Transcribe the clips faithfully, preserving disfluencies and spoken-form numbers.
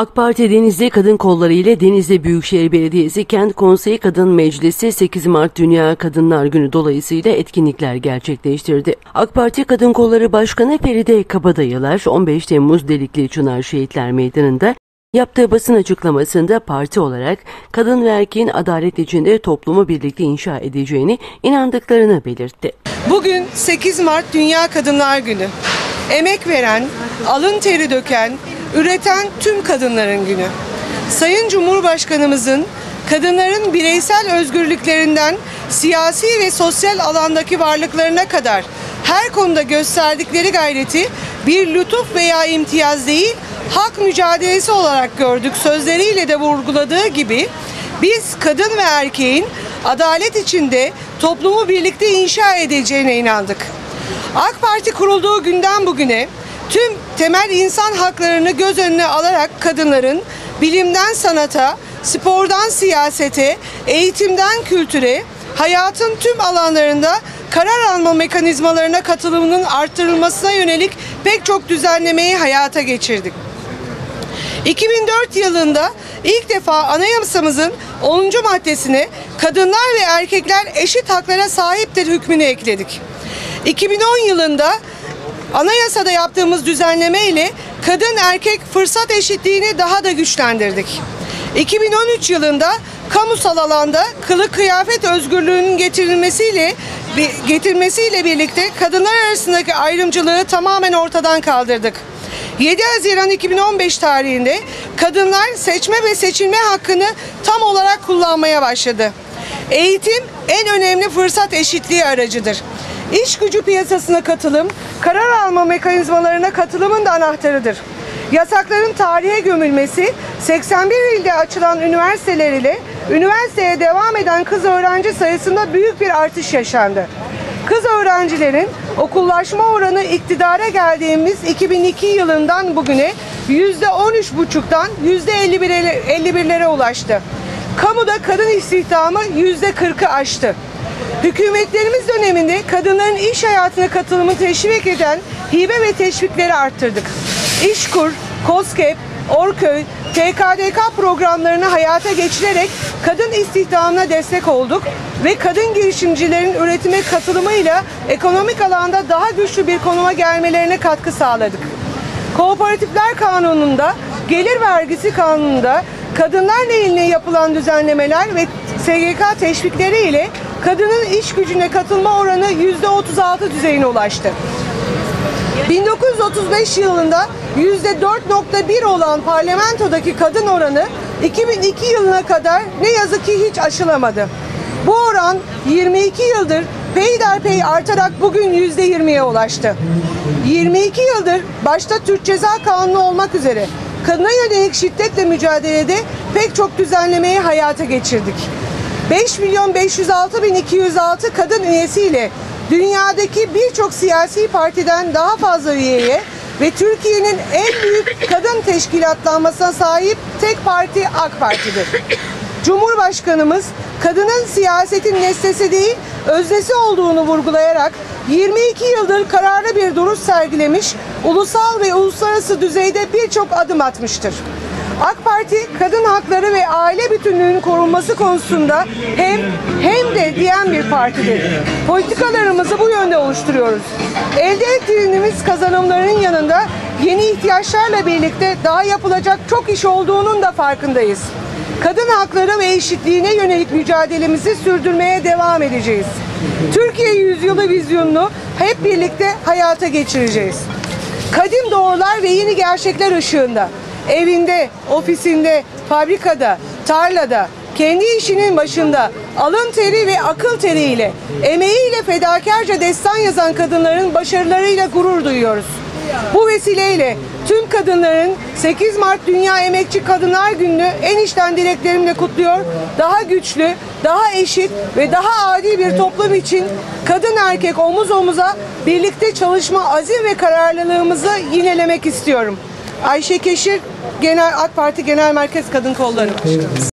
AK Parti Denizli Kadın Kolları ile Denizli Büyükşehir Belediyesi Kent Konseyi Kadın Meclisi sekiz Mart Dünya Kadınlar Günü dolayısıyla etkinlikler gerçekleştirdi. AK Parti Kadın Kolları Başkanı Feride Kabadayılar on beş Temmuz Delikli Çınar Şehitler Meydanı'nda yaptığı basın açıklamasında parti olarak kadın ve erkeğin adalet içinde toplumu birlikte inşa edeceğini inandıklarını belirtti. Bugün sekiz Mart Dünya Kadınlar Günü. Emek veren, alın teri döken, üreten tüm kadınların günü. Sayın Cumhurbaşkanımızın kadınların bireysel özgürlüklerinden siyasi ve sosyal alandaki varlıklarına kadar her konuda gösterdikleri gayreti bir lütuf veya imtiyaz değil, hak mücadelesi olarak gördük sözleriyle de vurguladığı gibi biz kadın ve erkeğin adalet içinde toplumu birlikte inşa edeceğine inandık. AK Parti kurulduğu günden bugüne tüm temel insan haklarını göz önüne alarak kadınların bilimden sanata, spordan siyasete, eğitimden kültüre, hayatın tüm alanlarında karar alma mekanizmalarına katılımının arttırılmasına yönelik pek çok düzenlemeyi hayata geçirdik. iki bin dört yılında ilk defa anayasamızın onuncu maddesine kadınlar ve erkekler eşit haklara sahiptir hükmünü ekledik. iki bin on yılında anayasada yaptığımız düzenleme ile kadın erkek fırsat eşitliğini daha da güçlendirdik. iki bin on üç yılında kamusal alanda kılık kıyafet özgürlüğünün getirilmesiyle getirmesiyle birlikte kadınlar arasındaki ayrımcılığı tamamen ortadan kaldırdık. yedi Haziran iki bin on beş tarihinde kadınlar seçme ve seçilme hakkını tam olarak kullanmaya başladı. Eğitim en önemli fırsat eşitliği aracıdır. İş gücü piyasasına katılım, karar alma mekanizmalarına katılımın da anahtarıdır. Yasakların tarihe gömülmesi, seksen bir ilde açılan üniversiteler ile üniversiteye devam eden kız öğrenci sayısında büyük bir artış yaşandı. Kız öğrencilerin okullaşma oranı iktidara geldiğimiz iki bin iki yılından bugüne yüzde on üç buçuktan yüzde elli birlere ulaştı. Kamuda kadın istihdamı yüzde kırkı aştı. Hükümetlerimiz döneminde kadınların iş hayatına katılımını teşvik eden hibe ve teşvikleri arttırdık. İşkur, KOSGEB, Orköy, T K D K programlarını hayata geçirerek kadın istihdamına destek olduk ve kadın girişimcilerin üretime katılımıyla ekonomik alanda daha güçlü bir konuma gelmelerine katkı sağladık. Kooperatifler Kanunu'nda, Gelir Vergisi Kanunu'nda kadınlar lehine yapılan düzenlemeler ve S G K teşvikleri ile kadının iş gücüne katılma oranı yüzde otuz altı düzeyine ulaştı. bin dokuz yüz otuz beş yılında yüzde dört nokta bir olan parlamentodaki kadın oranı iki bin iki yılına kadar ne yazık ki hiç aşılamadı. Bu oran yirmi iki yıldır peyderpey artarak bugün yüzde yirmiye ulaştı. yirmi iki yıldır başta Türk Ceza Kanunu olmak üzere kadına yönelik şiddetle mücadelede pek çok düzenlemeyi hayata geçirdik. beş milyon beş yüz altı bin iki yüz altı kadın üyesiyle dünyadaki birçok siyasi partiden daha fazla üyeye ve Türkiye'nin en büyük kadın teşkilatlanmasına sahip tek parti AK Parti'dir. Cumhurbaşkanımız kadının siyasetin nesnesi değil, öznesi olduğunu vurgulayarak yirmi iki yıldır kararlı bir duruş sergilemiş, ulusal ve uluslararası düzeyde birçok adım atmıştır. AK Parti kadın hakları ve aile bütünlüğünün korunması konusunda hem hem de diyen bir partidir. Politikalarımızı bu yönde oluşturuyoruz. Elde ettiğimiz kazanımların yanında yeni ihtiyaçlarla birlikte daha yapılacak çok iş olduğunun da farkındayız. Kadın hakları ve eşitliğine yönelik mücadelemizi sürdürmeye devam edeceğiz. Türkiye yüzyılı vizyonunu hep birlikte hayata geçireceğiz. Kadim doğrular ve yeni gerçekler ışığında evinde, ofisinde, fabrikada, tarlada, kendi işinin başında alın teri ve akıl teriyle, emeğiyle fedakarca destan yazan kadınların başarılarıyla gurur duyuyoruz. Bu vesileyle tüm kadınların sekiz Mart Dünya Emekçi Kadınlar Günü'nü en içten dileklerimle kutluyor. Daha güçlü, daha eşit ve daha adil bir toplum için kadın erkek omuz omuza birlikte çalışma azim ve kararlılığımızı yinelemek istiyorum. Ayşe Keşir, Genel AK Parti Genel Merkez Kadın Kolları Başkanı.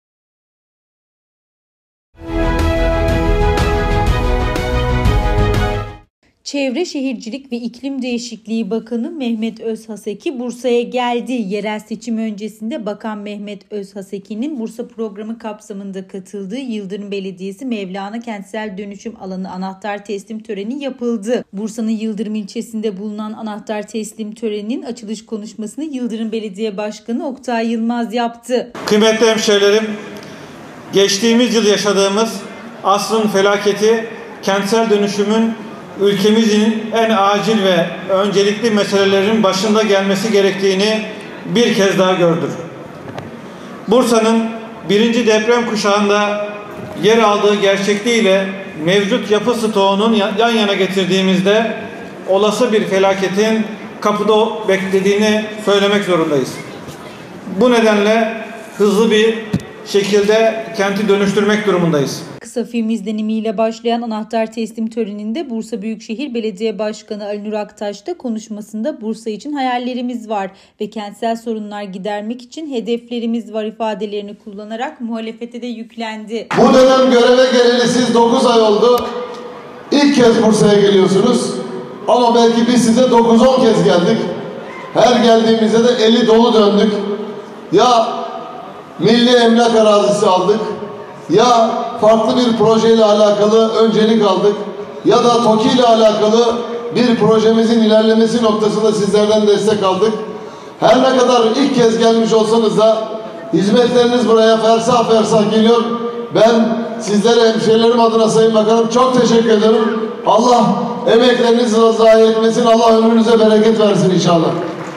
Çevre Şehircilik ve İklim Değişikliği Bakanı Mehmet Özhaseki Bursa'ya geldi. Yerel seçim öncesinde Bakan Mehmet Özhaseki'nin Bursa programı kapsamında katıldığı Yıldırım Belediyesi Mevlana Kentsel Dönüşüm Alanı anahtar teslim töreni yapıldı. Bursa'nın Yıldırım ilçesinde bulunan anahtar teslim töreninin açılış konuşmasını Yıldırım Belediye Başkanı Oktay Yılmaz yaptı. Kıymetli hemşehrilerim, geçtiğimiz yıl yaşadığımız asrın felaketi kentsel dönüşümün ülkemizin en acil ve öncelikli meselelerin başında gelmesi gerektiğini bir kez daha gördük. Bursa'nın birinci deprem kuşağında yer aldığı gerçekliğiyle mevcut yapı stoğunun yan yana getirdiğimizde olası bir felaketin kapıda beklediğini söylemek zorundayız. Bu nedenle hızlı bir şekilde kenti dönüştürmek durumundayız. Kısa film izlenimiyle başlayan anahtar teslim töreninde Bursa Büyükşehir Belediye Başkanı Ali Nur Aktaş da konuşmasında Bursa için hayallerimiz var ve kentsel sorunlar gidermek için hedeflerimiz var ifadelerini kullanarak muhalefete de yüklendi. Bu dönem göreve geleli siz dokuz ay oldu. İlk kez Bursa'ya geliyorsunuz. Ama belki biz size dokuz on kez geldik. Her geldiğimizde de eli dolu döndük. Ya milli emlak arazisi aldık, ya farklı bir projeyle alakalı öncelik aldık, ya da TOKİ ile alakalı bir projemizin ilerlemesi noktasında sizlerden destek aldık. Her ne kadar ilk kez gelmiş olsanız da hizmetleriniz buraya fersah fersah geliyor. Ben sizlere, hemşehrilerim adına Sayın Bakanım çok teşekkür ederim. Allah emeklerinizi zayi etmesin, Allah ömrünüze bereket versin inşallah.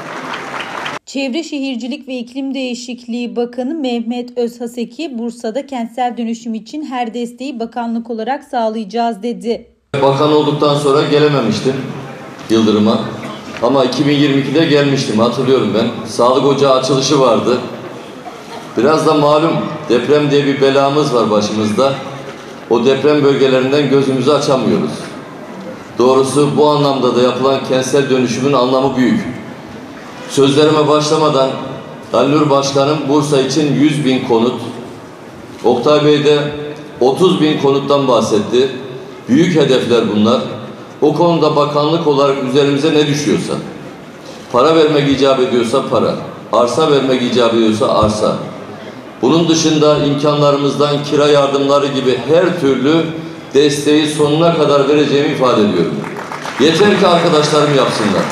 Çevre Şehircilik ve İklim Değişikliği Bakanı Mehmet Özhaseki, Bursa'da kentsel dönüşüm için her desteği bakanlık olarak sağlayacağız dedi. Bakan olduktan sonra gelememiştim Yıldırım'a ama iki bin yirmi ikide gelmiştim, hatırlıyorum ben. Sağlık ocağı açılışı vardı. Biraz da malum deprem diye bir belamız var başımızda. O deprem bölgelerinden gözümüzü açamıyoruz. Doğrusu bu anlamda da yapılan kentsel dönüşümün anlamı büyük. Sözlerime başlamadan Ali Nur Başkanım Bursa için yüz bin konut, Oktay Bey de otuz bin konuttan bahsetti. Büyük hedefler bunlar. O konuda bakanlık olarak üzerimize ne düşüyorsa, para vermek icap ediyorsa para, arsa vermek icap ediyorsa arsa. Bunun dışında imkanlarımızdan kira yardımları gibi her türlü desteği sonuna kadar vereceğimi ifade ediyorum. Yeter ki arkadaşlarım yapsınlar.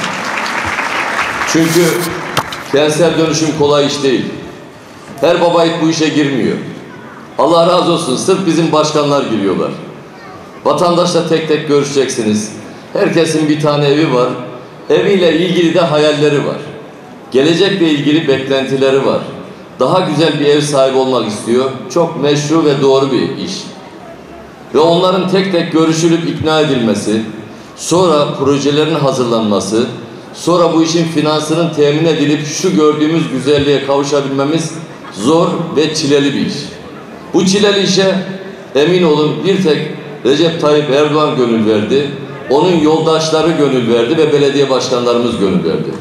Çünkü kentsel dönüşüm kolay iş değil. Her baba yiğit bu işe girmiyor. Allah razı olsun, sırf bizim başkanlar giriyorlar. Vatandaşla tek tek görüşeceksiniz. Herkesin bir tane evi var. Eviyle ilgili de hayalleri var. Gelecekle ilgili beklentileri var. Daha güzel bir ev sahibi olmak istiyor. Çok meşru ve doğru bir iş. Ve onların tek tek görüşülüp ikna edilmesi, sonra projelerin hazırlanması, sonra bu işin finansının temin edilip şu gördüğümüz güzelliğe kavuşabilmemiz zor ve çileli bir iş. Bu çileli işe emin olun bir tek Recep Tayyip Erdoğan gönül verdi, onun yoldaşları gönül verdi ve belediye başkanlarımız gönül verdi.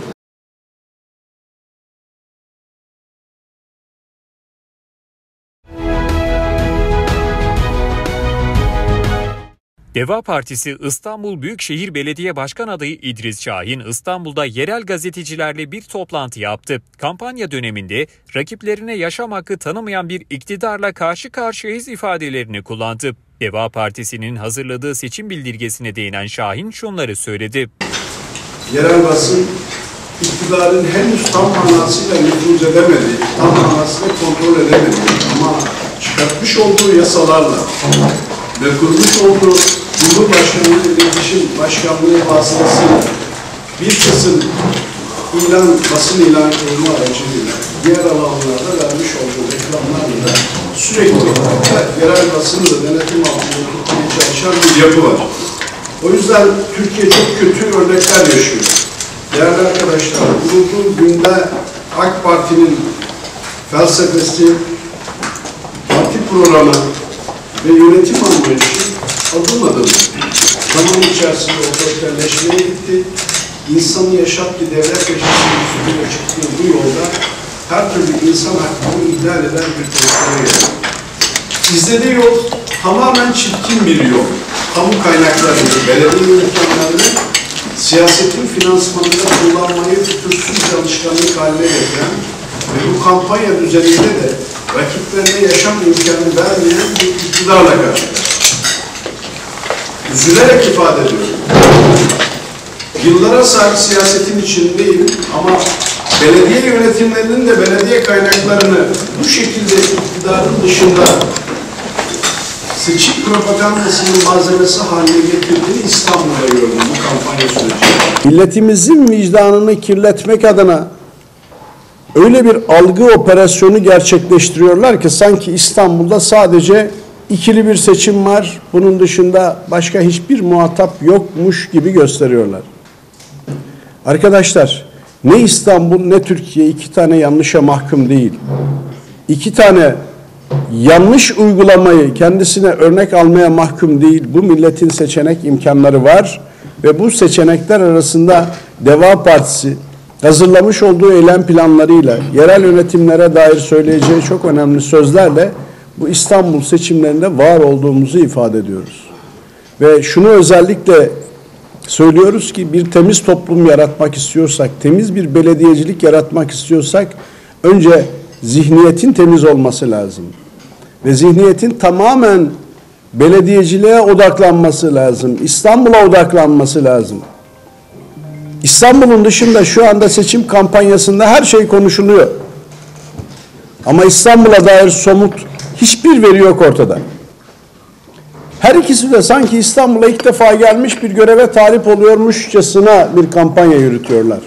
Deva Partisi İstanbul Büyükşehir Belediye Başkan adayı İdris Şahin İstanbul'da yerel gazetecilerle bir toplantı yaptı. Kampanya döneminde rakiplerine yaşam hakkı tanımayan bir iktidarla karşı karşıyayız ifadelerini kullandı. Deva Partisi'nin hazırladığı seçim bildirgesine değinen Şahin şunları söyledi. Yerel basın iktidarın henüz tam manasıyla nüfuz edemedi, tam manasıyla kontrol edemedi ama çıkartmış olduğu yasalarla ve kurmuş olduğu Cumhurbaşkanlığı İletişim Başkanlığı vasıtasıyla bir kısım ilan, basın ilan kurma aracılığıyla diğer alanlarda vermiş olduğu reklamlarla sürekli yerel basını da denetim altında tutmaya çalışan bir yapı var. O yüzden Türkiye çok kötü örnekler yaşıyor. Değerli arkadaşlar, bulunduğu günde AK Parti'nin felsefesi, parti programı ve yönetim anlayışı adım adım zaman içerisinde otoriterleşmeye gitti. İnsanı yaşat ki devlet yaşasının üstüne çıktığı bu yolda her türlü insan hakkını ihlal eden bir politikaya geldi. İzlediği yol tamamen çirkin bir yol. Kamu kaynaklarını, belediye imkanlarını siyasetin finansmanında kullanmayı fütursuz bir alışkanlık haline getiren ve bu kampanya düzeninde de rakiplerine yaşam imkanı vermeyen bir iktidarla karşılaştık. Üzülerek ifade ediyorum. Yıllara sahip siyasetin içindeyim ama belediye yönetimlerinin de belediye kaynaklarını bu şekilde iktidarın dışında seçim propagandasının malzemesi haline getirdiğini İstanbul'da gördüm bu kampanya sürecinde. Milletimizin vicdanını kirletmek adına öyle bir algı operasyonu gerçekleştiriyorlar ki sanki İstanbul'da sadece ikili bir seçim var, bunun dışında başka hiçbir muhatap yokmuş gibi gösteriyorlar. Arkadaşlar, ne İstanbul ne Türkiye iki tane yanlışa mahkum değil. İki tane yanlış uygulamayı kendisine örnek almaya mahkum değil. Bu milletin seçenek imkanları var ve bu seçenekler arasında Deva Partisi hazırlamış olduğu eylem planlarıyla, yerel yönetimlere dair söyleyeceği çok önemli sözlerle bu İstanbul seçimlerinde var olduğumuzu ifade ediyoruz. Ve şunu özellikle söylüyoruz ki bir temiz toplum yaratmak istiyorsak, temiz bir belediyecilik yaratmak istiyorsak önce zihniyetin temiz olması lazım. Ve zihniyetin tamamen belediyeciliğe odaklanması lazım. İstanbul'a odaklanması lazım. İstanbul'un dışında şu anda seçim kampanyasında her şey konuşuluyor. Ama İstanbul'a dair somut hiçbir veri yok ortada. Her ikisi de sanki İstanbul'a ilk defa gelmiş bir göreve talip oluyormuşçasına bir kampanya yürütüyorlar.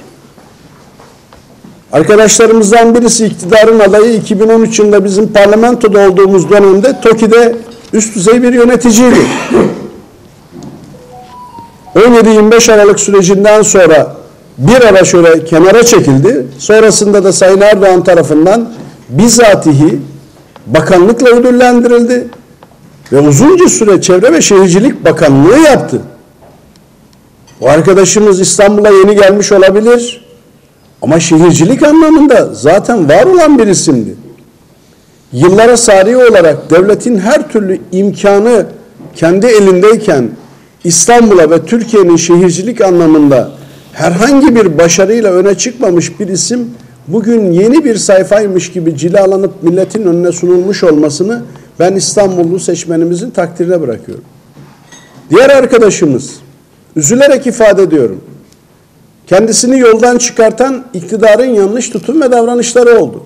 Arkadaşlarımızdan birisi iktidarın adayı iki bin on üç yılında bizim parlamentoda olduğumuz dönemde TOKİ'de üst düzey bir yöneticiydi. on yedi yirmi beş Aralık sürecinden sonra bir ara şöyle kenara çekildi. Sonrasında da Sayın Erdoğan tarafından bizatihi bakanlıkla ödüllendirildi. Ve uzunca süre Çevre ve Şehircilik Bakanlığı yaptı. O arkadaşımız İstanbul'a yeni gelmiş olabilir. Ama şehircilik anlamında zaten var olan bir isimdi. Yıllara sari olarak devletin her türlü imkanı kendi elindeyken İstanbul'a ve Türkiye'nin şehircilik anlamında herhangi bir başarıyla öne çıkmamış bir isim bugün yeni bir sayfaymış gibi cilalanıp milletin önüne sunulmuş olmasını ben İstanbullu seçmenimizin takdirine bırakıyorum. Diğer arkadaşımız, üzülerek ifade ediyorum, kendisini yoldan çıkartan iktidarın yanlış tutum ve davranışları oldu.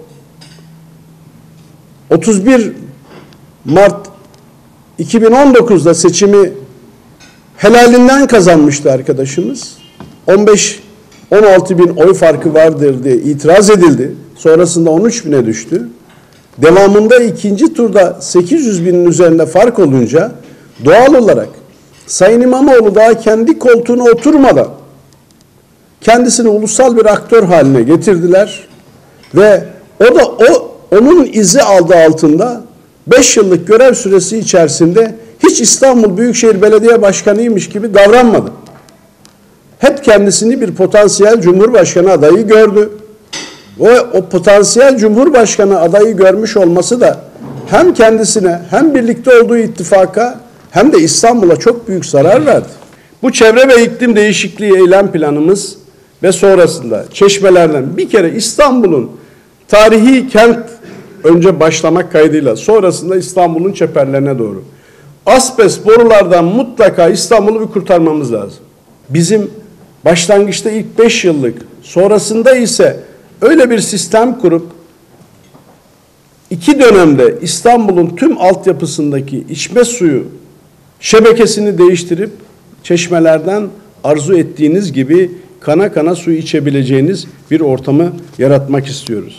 otuz bir Mart iki bin on dokuz'da seçimi helalinden kazanmıştı arkadaşımız. on beş on altı bin oy farkı vardır diye itiraz edildi. Sonrasında on üç bine düştü. Devamında ikinci turda sekiz yüz binin üzerinde fark olunca doğal olarak Sayın İmamoğlu daha kendi koltuğuna oturmadan kendisini ulusal bir aktör haline getirdiler ve o da o onun izi aldı altında beş yıllık görev süresi içerisinde hiç İstanbul Büyükşehir Belediye Başkanıymış gibi davranmadı. Hep kendisini bir potansiyel Cumhurbaşkanı adayı gördü. Ve o potansiyel Cumhurbaşkanı adayı görmüş olması da hem kendisine hem birlikte olduğu ittifaka hem de İstanbul'a çok büyük zarar verdi. Bu çevre ve iklim değişikliği eylem planımız ve sonrasında çeşmelerden bir kere İstanbul'un tarihi kent önce başlamak kaydıyla sonrasında İstanbul'un çeperlerine doğru. Asbest borulardan mutlaka İstanbul'u bir kurtarmamız lazım. Bizim başlangıçta ilk beş yıllık sonrasında ise öyle bir sistem kurup iki dönemde İstanbul'un tüm altyapısındaki içme suyu şebekesini değiştirip çeşmelerden arzu ettiğiniz gibi kana kana su içebileceğiniz bir ortamı yaratmak istiyoruz.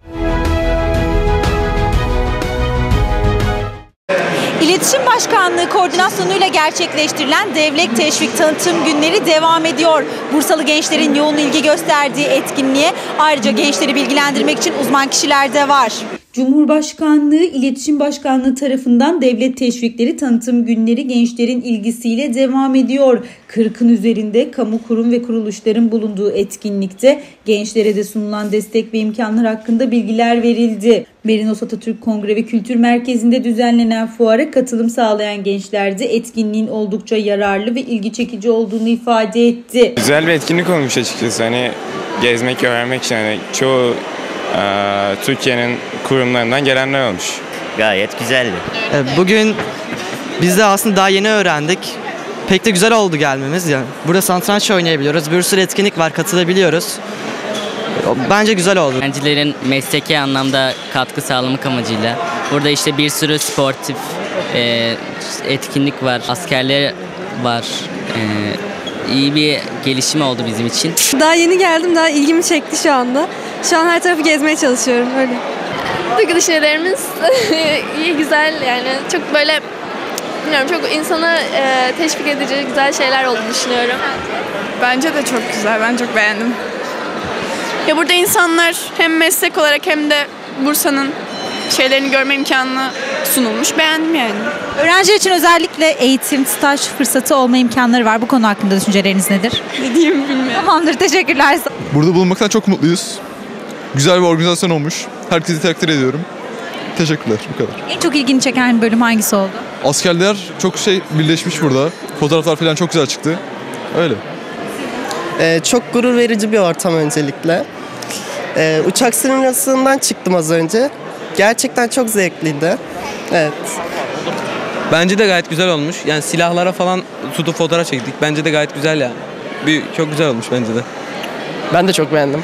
İletişim Başkanlığı koordinasyonuyla gerçekleştirilen Devlet Teşvik Tanıtım Günleri devam ediyor. Bursalı gençlerin yoğun ilgi gösterdiği etkinliğe ayrıca gençleri bilgilendirmek için uzman kişiler de var. Cumhurbaşkanlığı İletişim Başkanlığı tarafından devlet teşvikleri tanıtım günleri gençlerin ilgisiyle devam ediyor. kırkın üzerinde kamu kurum ve kuruluşların bulunduğu etkinlikte gençlere de sunulan destek ve imkanlar hakkında bilgiler verildi. Merinos Atatürk Kongre ve Kültür Merkezi'nde düzenlenen fuara katılım sağlayan gençler de etkinliğin oldukça yararlı ve ilgi çekici olduğunu ifade etti. Güzel bir etkinlik olmuş açıkçası. Hani gezmek, öğrenmek için hani çoğu e, Türkiye'nin kurumlarından gelenler olmuş. Gayet güzeldi. Bugün biz de aslında daha yeni öğrendik. Pek de güzel oldu gelmemiz. Yani burada satranç oynayabiliyoruz. Bir sürü etkinlik var, katılabiliyoruz. Bence güzel oldu. Öğrencilerin mesleki anlamda katkı sağlamak amacıyla burada işte bir sürü sportif e, etkinlik var, askerler var. E, iyi bir gelişme oldu bizim için. Daha yeni geldim, daha ilgimi çekti şu anda. Şu an her tarafı gezmeye çalışıyorum öyle. Duygu düşüncelerimiz iyi, güzel yani çok böyle bilmiyorum çok insanı e, teşvik edici güzel şeyler olduğunu düşünüyorum. Bence de çok güzel, ben çok beğendim. Ya burada insanlar hem meslek olarak hem de Bursa'nın şeylerini görme imkanı sunulmuş. Beğendim yani. Öğrenciler için özellikle eğitim, staj fırsatı olma imkanları var. Bu konu hakkında düşünceleriniz nedir? Ne diyeyim bilmiyorum. Tamamdır, teşekkürler. Burada bulunmaktan çok mutluyuz. Güzel bir organizasyon olmuş. Herkesi takdir ediyorum. Teşekkürler, bu kadar. En çok ilgini çeken bölüm hangisi oldu? Askerler çok şey birleşmiş burada. Fotoğraflar falan çok güzel çıktı. Öyle. Ee, çok gurur verici bir ortam öncelikle. Ee, uçak simülasyonundan çıktım az önce. Gerçekten çok zevkliydi. Evet. Bence de gayet güzel olmuş. Yani silahlara falan tutup fotoğraf çektik. Bence de gayet güzel yani. Bir, çok güzel olmuş bence de. Ben de çok beğendim.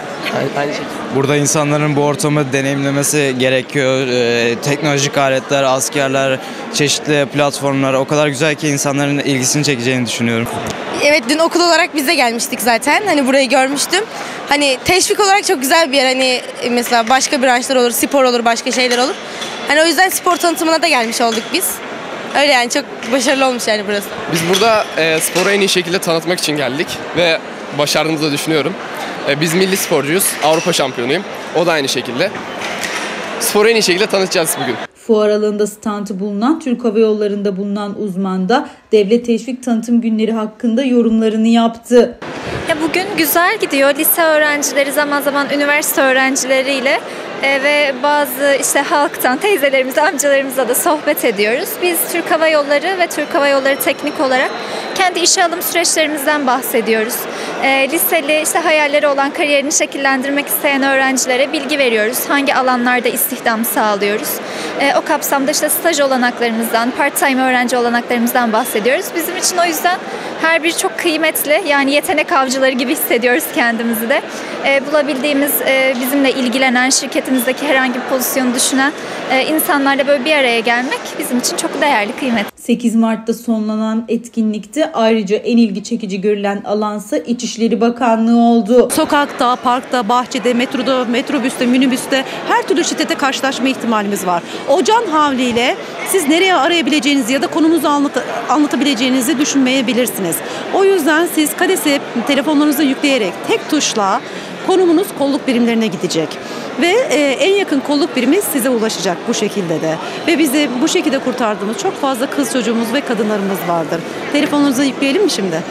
Aynı şey. Burada insanların bu ortamı deneyimlemesi gerekiyor. Ee, teknolojik aletler, askerler, çeşitli platformlar o kadar güzel ki insanların ilgisini çekeceğini düşünüyorum. Evet, dün okul olarak biz de gelmiştik zaten. Hani burayı görmüştüm. Hani teşvik olarak çok güzel bir yer. Hani mesela başka branşlar olur, spor olur, başka şeyler olur. Hani o yüzden spor tanıtımına da gelmiş olduk biz. Öyle yani çok başarılı olmuş yani burası. Biz burada e, sporu en iyi şekilde tanıtmak için geldik ve başardığımızı da düşünüyorum. E, biz milli sporcuyuz, Avrupa şampiyonuyum. O da aynı şekilde. Sporu en iyi şekilde tanıtacağız bugün. Fuar alanında standı bulunan Türk Hava Yolları'nda bulunan uzman da devlet teşvik tanıtım günleri hakkında yorumlarını yaptı. Ya bugün güzel gidiyor. Lise öğrencileri, zaman zaman üniversite öğrencileriyle e, ve bazı işte halktan teyzelerimiz, amcalarımızla da sohbet ediyoruz. Biz Türk Hava Yolları ve Türk Hava Yolları teknik olarak kendi işe alım süreçlerimizden bahsediyoruz. E, liseli işte hayalleri olan, kariyerini şekillendirmek isteyen öğrencilere bilgi veriyoruz. Hangi alanlarda istihdam sağlıyoruz. E, o kapsamda işte staj olanaklarımızdan, part-time öğrenci olanaklarımızdan bahsediyoruz. Bizim için o yüzden her biri çok kıymetli. Yani yetenek avcıları gibi hissediyoruz kendimizi de. E, bulabildiğimiz, e, bizimle ilgilenen, şirketimizdeki herhangi bir pozisyonu düşünen e, insanlarla böyle bir araya gelmek bizim için çok değerli, kıymetli. sekiz Mart'ta sonlanan etkinlikte ayrıca en ilgi çekici görülen alansa İçişleri Bakanlığı oldu. Sokakta, parkta, bahçede, metroda, metrobüste, minibüste her türlü şiddete karşılaşma ihtimalimiz var. O can havliyle siz nereye arayabileceğinizi ya da konumuzu anlat- anlatabileceğinizi düşünmeyebilirsiniz. O yüzden siz KADES'i telefonlarınıza yükleyerek tek tuşla konumunuz kolluk birimlerine gidecek. Ve e, en yakın kolluk birimi size ulaşacak bu şekilde de. Ve bizi bu şekilde kurtardığımız çok fazla kız çocuğumuz ve kadınlarımız vardır. Telefonunuza yükleyelim mi şimdi?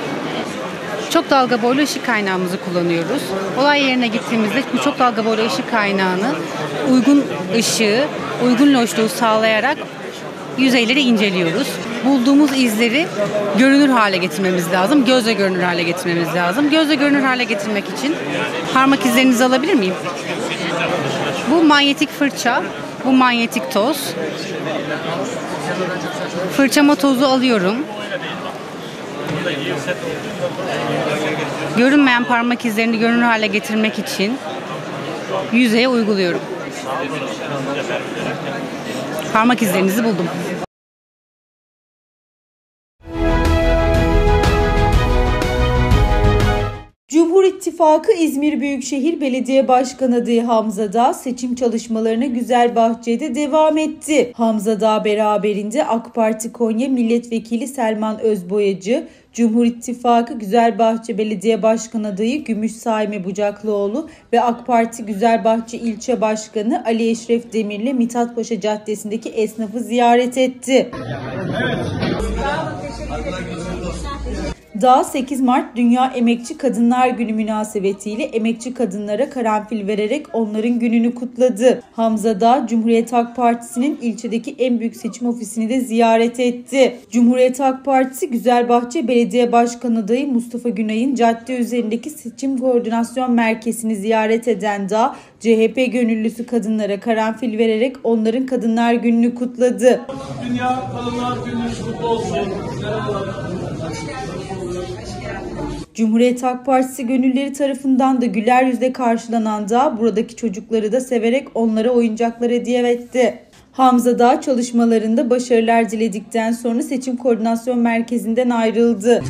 Çok dalga boylu ışık kaynağımızı kullanıyoruz. Olay yerine gittiğimizde bu çok dalga boylu ışık kaynağını uygun ışığı, uygun loşluğu sağlayarak yüzeyleri inceliyoruz. Bulduğumuz izleri görünür hale getirmemiz lazım. Gözle görünür hale getirmemiz lazım. Gözle görünür hale getirmek için parmak izlerinizi alabilir miyim? Bu manyetik fırça, bu manyetik toz. Fırçama tozu alıyorum. Görünmeyen parmak izlerini görünür hale getirmek için yüzeye uyguluyorum. Parmak izlerinizi buldum. Cumhur İttifakı İttifakı İzmir Büyükşehir Belediye Başkanı adayı Hamza Dağ seçim çalışmalarına Güzelbahçe'de devam etti. Hamza Dağ beraberinde AK Parti Konya Milletvekili Selman Özboyacı, Cumhur İttifakı Güzelbahçe Belediye Başkanı adayı Gümüş Saime Bucaklıoğlu ve AK Parti Güzelbahçe İlçe Başkanı Ali Eşref Demir'le Mithatpaşa Caddesi'ndeki esnafı ziyaret etti. Dağ sekiz Mart Dünya Emekçi Kadınlar Günü münasebetiyle emekçi kadınlara karanfil vererek onların gününü kutladı. Hamza Dağ, Cumhuriyet Halk Partisi'nin ilçedeki en büyük seçim ofisini de ziyaret etti. Cumhuriyet Halk Partisi Güzelbahçe Belediye Başkanı adayı Mustafa Günay'ın cadde üzerindeki seçim koordinasyon merkezini ziyaret eden Dağ, C H P gönüllüsü kadınlara karanfil vererek onların Kadınlar Günü'nü kutladı. Dünya Kadınlar Günü kutlu olsun. Cumhuriyet Halk Partisi gönülleri tarafından da güler yüzle karşılanan Dağ, buradaki çocukları da severek onlara oyuncaklar hediye etti. Hamza Dağ çalışmalarında başarılar diledikten sonra seçim koordinasyon merkezinden ayrıldı.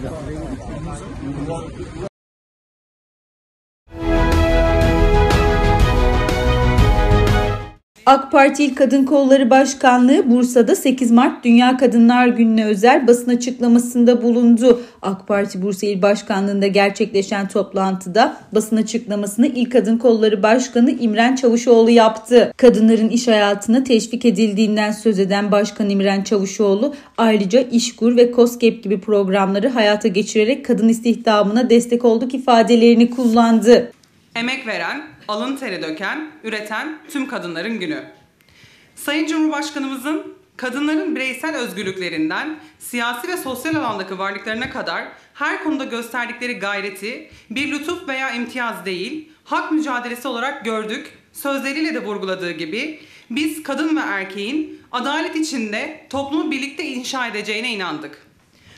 AK Parti İl Kadın Kolları Başkanlığı Bursa'da sekiz Mart Dünya Kadınlar Günü'ne özel basın açıklamasında bulundu. AK Parti Bursa İl Başkanlığı'nda gerçekleşen toplantıda basın açıklamasını İl Kadın Kolları Başkanı İmren Çavuşoğlu yaptı. Kadınların iş hayatına teşvik edildiğinden söz eden Başkan İmren Çavuşoğlu ayrıca İşkur ve KOSGEB gibi programları hayata geçirerek kadın istihdamına destek olduk ifadelerini kullandı. Emek veren, alın teri döken, üreten tüm kadınların günü. Sayın Cumhurbaşkanımızın kadınların bireysel özgürlüklerinden siyasi ve sosyal alandaki varlıklarına kadar her konuda gösterdikleri gayreti bir lütuf veya imtiyaz değil, hak mücadelesi olarak gördük, sözleriyle de vurguladığı gibi biz kadın ve erkeğin adalet içinde toplumu birlikte inşa edeceğine inandık.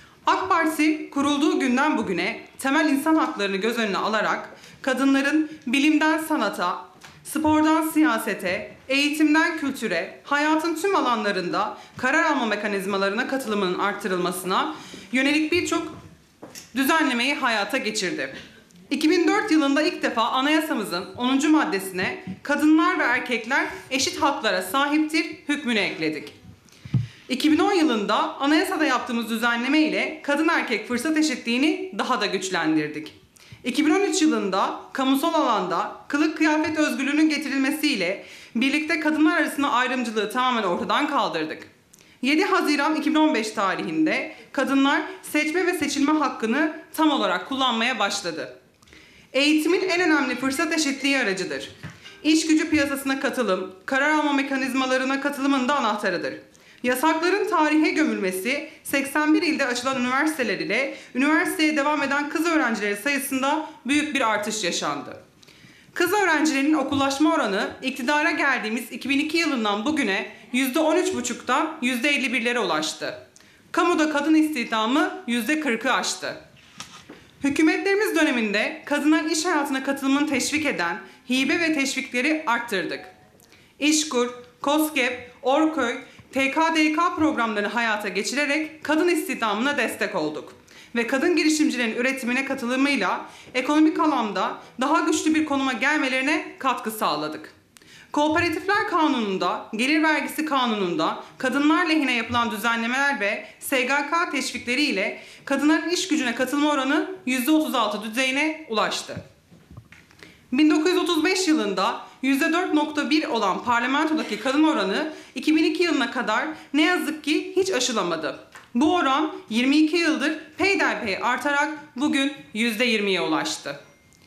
AK Parti kurulduğu günden bugüne temel insan haklarını göz önüne alarak kadınların bilimden sanata, spordan siyasete, eğitimden kültüre, hayatın tüm alanlarında karar alma mekanizmalarına katılımının arttırılmasına yönelik birçok düzenlemeyi hayata geçirdi. iki bin dört yılında ilk defa anayasamızın onuncu maddesine kadınlar ve erkekler eşit haklara sahiptir hükmünü ekledik. iki bin on yılında anayasada yaptığımız düzenleme ile kadın erkek fırsat eşitliğini daha da güçlendirdik. iki bin on üç yılında kamusal alanda kılık kıyafet özgürlüğünün getirilmesiyle birlikte kadınlar arasında ayrımcılığı tamamen ortadan kaldırdık. yedi Haziran iki bin on beş tarihinde kadınlar seçme ve seçilme hakkını tam olarak kullanmaya başladı. Eğitimin en önemli fırsat eşitliği aracıdır. İş gücü piyasasına katılım, karar alma mekanizmalarına katılımın da anahtarıdır. Yasakların tarihe gömülmesi, seksen bir ilde açılan üniversiteler ile üniversiteye devam eden kız öğrencileri sayısında büyük bir artış yaşandı. Kız öğrencilerinin okullaşma oranı iktidara geldiğimiz iki bin iki yılından bugüne yüzde on üç buçuktan yüzde elli birlere ulaştı. Kamuda kadın istihdamı yüzde kırkı aştı. Hükümetlerimiz döneminde kadınların iş hayatına katılımını teşvik eden hibe ve teşvikleri arttırdık. İşkur, KOSGEB, Orköy, T K D K programlarını hayata geçirerek kadın istihdamına destek olduk ve kadın girişimcilerin üretimine katılımıyla ekonomik alanda daha güçlü bir konuma gelmelerine katkı sağladık. Kooperatifler Kanunu'nda, Gelir Vergisi Kanunu'nda kadınlar lehine yapılan düzenlemeler ve S G K teşvikleri ile kadınların iş gücüne katılma oranı yüzde otuz altı düzeyine ulaştı. bin dokuz yüz otuz beş yılında yüzde dört nokta bir olan parlamentodaki kadın oranı iki bin iki yılına kadar ne yazık ki hiç aşılamadı. Bu oran yirmi iki yıldır peyderpey artarak bugün yüzde yirmiye ulaştı.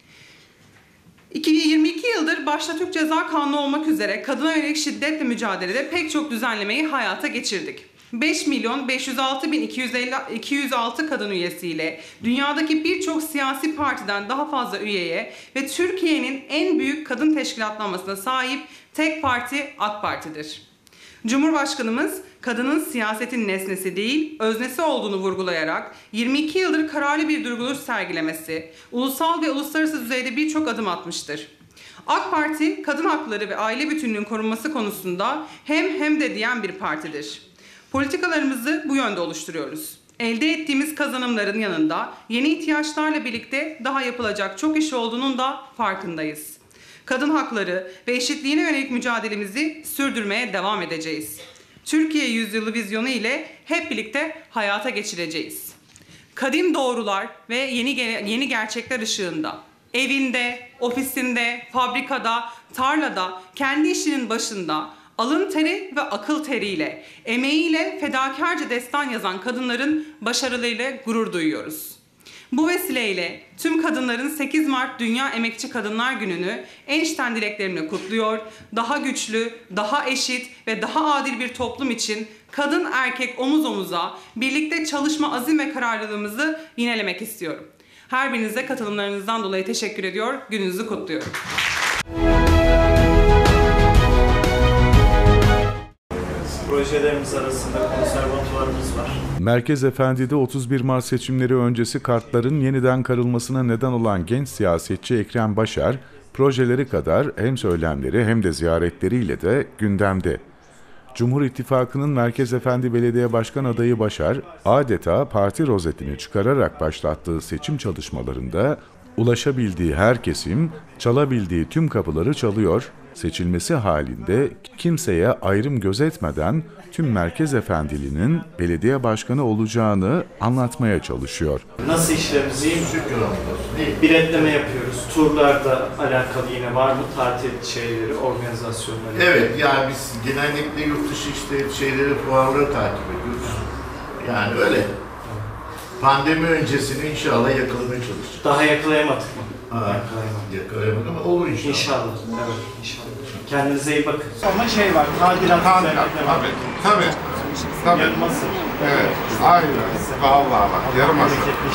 yirmi iki yıldır başta Türk Ceza Kanunu olmak üzere kadına yönelik şiddetle mücadelede pek çok düzenlemeyi hayata geçirdik. beş milyon beş yüz altı bin iki yüz altı kadın üyesiyle dünyadaki birçok siyasi partiden daha fazla üyeye ve Türkiye'nin en büyük kadın teşkilatlanmasına sahip tek parti AK Parti'dir. Cumhurbaşkanımız kadının siyasetin nesnesi değil, öznesi olduğunu vurgulayarak yirmi iki yıldır kararlı bir durgunluş sergilemesi, ulusal ve uluslararası düzeyde birçok adım atmıştır. AK Parti, kadın hakları ve aile bütünlüğünün korunması konusunda hem hem de diyen bir partidir. Politikalarımızı bu yönde oluşturuyoruz. Elde ettiğimiz kazanımların yanında yeni ihtiyaçlarla birlikte daha yapılacak çok iş olduğunun da farkındayız. Kadın hakları ve eşitliğine yönelik mücadelemizi sürdürmeye devam edeceğiz. Türkiye Yüzyılı vizyonu ile hep birlikte hayata geçireceğiz. Kadim doğrular ve yeni yeni gerçekler ışığında evinde, ofisinde, fabrikada, tarlada, kendi işinin başında alın teri ve akıl teriyle, emeğiyle fedakarca destan yazan kadınların başarılarıyla gurur duyuyoruz. Bu vesileyle tüm kadınların sekiz Mart Dünya Emekçi Kadınlar Günü'nü en içten dileklerimle kutluyor, daha güçlü, daha eşit ve daha adil bir toplum için kadın erkek omuz omuza birlikte çalışma azim ve kararlılığımızı yinelemek istiyorum. Her birinize katılımlarınızdan dolayı teşekkür ediyor, gününüzü kutluyorum. Projelerimiz arasında konservatuvarımız var. Merkez Efendi'de otuz bir Mart seçimleri öncesi kartların yeniden karılmasına neden olan genç siyasetçi Ekrem Başar, projeleri kadar hem söylemleri hem de ziyaretleriyle de gündemde. Cumhur İttifakı'nın Merkez Efendi Belediye Başkan adayı Başar, adeta parti rozetini çıkararak başlattığı seçim çalışmalarında ulaşabildiği her kesim, çalabildiği tüm kapıları çalıyor, seçilmesi halinde kimseye ayrım gözetmeden tüm Merkez Efendiliğinin belediye başkanı olacağını anlatmaya çalışıyor. Nasıl işlerimiz iyi mi? Biletleme yapıyoruz. Turlarda alakalı yine var mı tatil şeyleri, organizasyonları? Evet, yani biz genellikle yurt dışı işte şeyleri, fuarları takip ediyoruz. Yani öyle. Pandemi öncesini inşallah yakalamaya çalışacağız. Daha yakalayamadık mı? Ha, yakalayamadık. Yakalayamadık ama olur inşallah. İnşallah. Evet, inşallah. Kendinize iyi bakın. Ama şey var, tadilat üzerine devam. Tabii, tabii. Tabii. Yarılması. Evet, aynen. Vallahi bak, yarılması.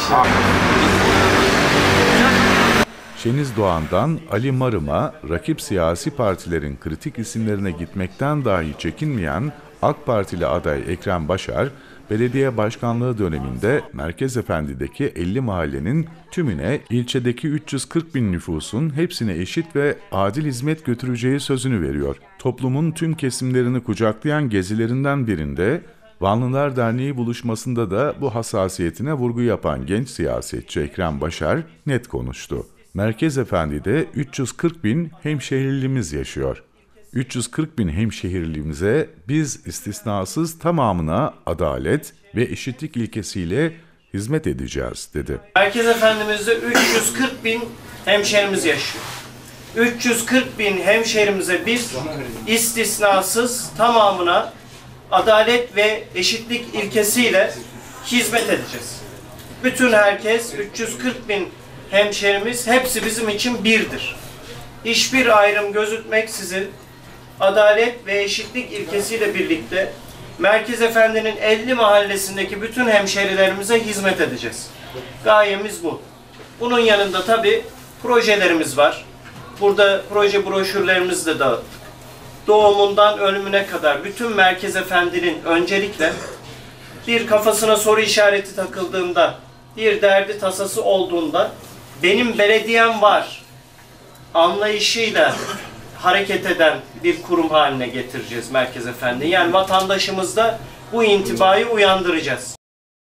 Şeniz Doğan'dan Ali Marım'a, rakip siyasi partilerin kritik isimlerine gitmekten dahi çekinmeyen AK Partili aday Ekrem Başar, belediye başkanlığı döneminde Merkez Efendi'deki elli mahallenin tümüne ilçedeki üç yüz kırk bin nüfusun hepsine eşit ve adil hizmet götüreceği sözünü veriyor. Toplumun tüm kesimlerini kucaklayan gezilerinden birinde Vanlılar Derneği buluşmasında da bu hassasiyetine vurgu yapan genç siyasetçi Ekrem Başar net konuştu. Merkez Efendi'de üç yüz kırk bin hemşehrilimiz yaşıyor. üç yüz kırk bin hemşehirlimize biz istisnasız tamamına adalet ve eşitlik ilkesiyle hizmet edeceğiz, dedi. Merkez Efendimiz'de üç yüz kırk bin hemşehrimiz yaşıyor. üç yüz kırk bin hemşehrimize biz istisnasız tamamına adalet ve eşitlik ilkesiyle hizmet edeceğiz. Bütün herkes, üç yüz kırk bin hemşehrimiz hepsi bizim için birdir. Hiçbir ayrım gözükmeksizin adalet ve eşitlik ilkesiyle birlikte Merkez Efendi'nin elli mahallesindeki bütün hemşehrilerimize hizmet edeceğiz. Gayemiz bu. Bunun yanında tabii projelerimiz var. Burada proje broşürlerimizi de dağıttık. Doğumundan ölümüne kadar bütün Merkez Efendi'nin öncelikle bir kafasına soru işareti takıldığında, bir derdi tasası olduğunda benim belediyem var anlayışıyla hareket eden bir kurum haline getireceğiz Merkez Efendi. Yani vatandaşımızda bu intibayı uyandıracağız.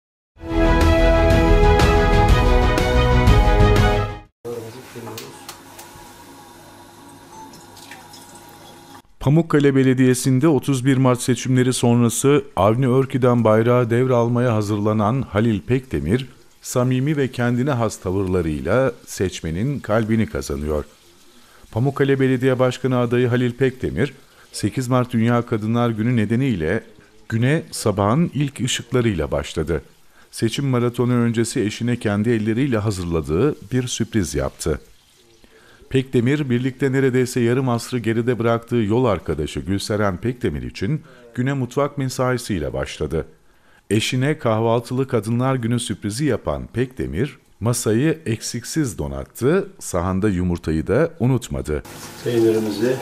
Pamukkale Belediyesi'nde otuz bir Mart seçimleri sonrası Avni Örkü'den bayrağı devralmaya hazırlanan Halil Pekdemir, samimi ve kendine has tavırlarıyla seçmenin kalbini kazanıyor. Pamukkale Belediye Başkanı adayı Halil Pekdemir, sekiz Mart Dünya Kadınlar Günü nedeniyle güne sabahın ilk ışıklarıyla başladı. Seçim maratonu öncesi eşine kendi elleriyle hazırladığı bir sürpriz yaptı. Pekdemir, birlikte neredeyse yarım asrı geride bıraktığı yol arkadaşı Gülseren Pekdemir için güne mutfak mesaisiyle başladı. Eşine kahvaltılı Kadınlar Günü sürprizi yapan Pekdemir, masayı eksiksiz donattı, sahanda yumurtayı da unutmadı. Peynirimizi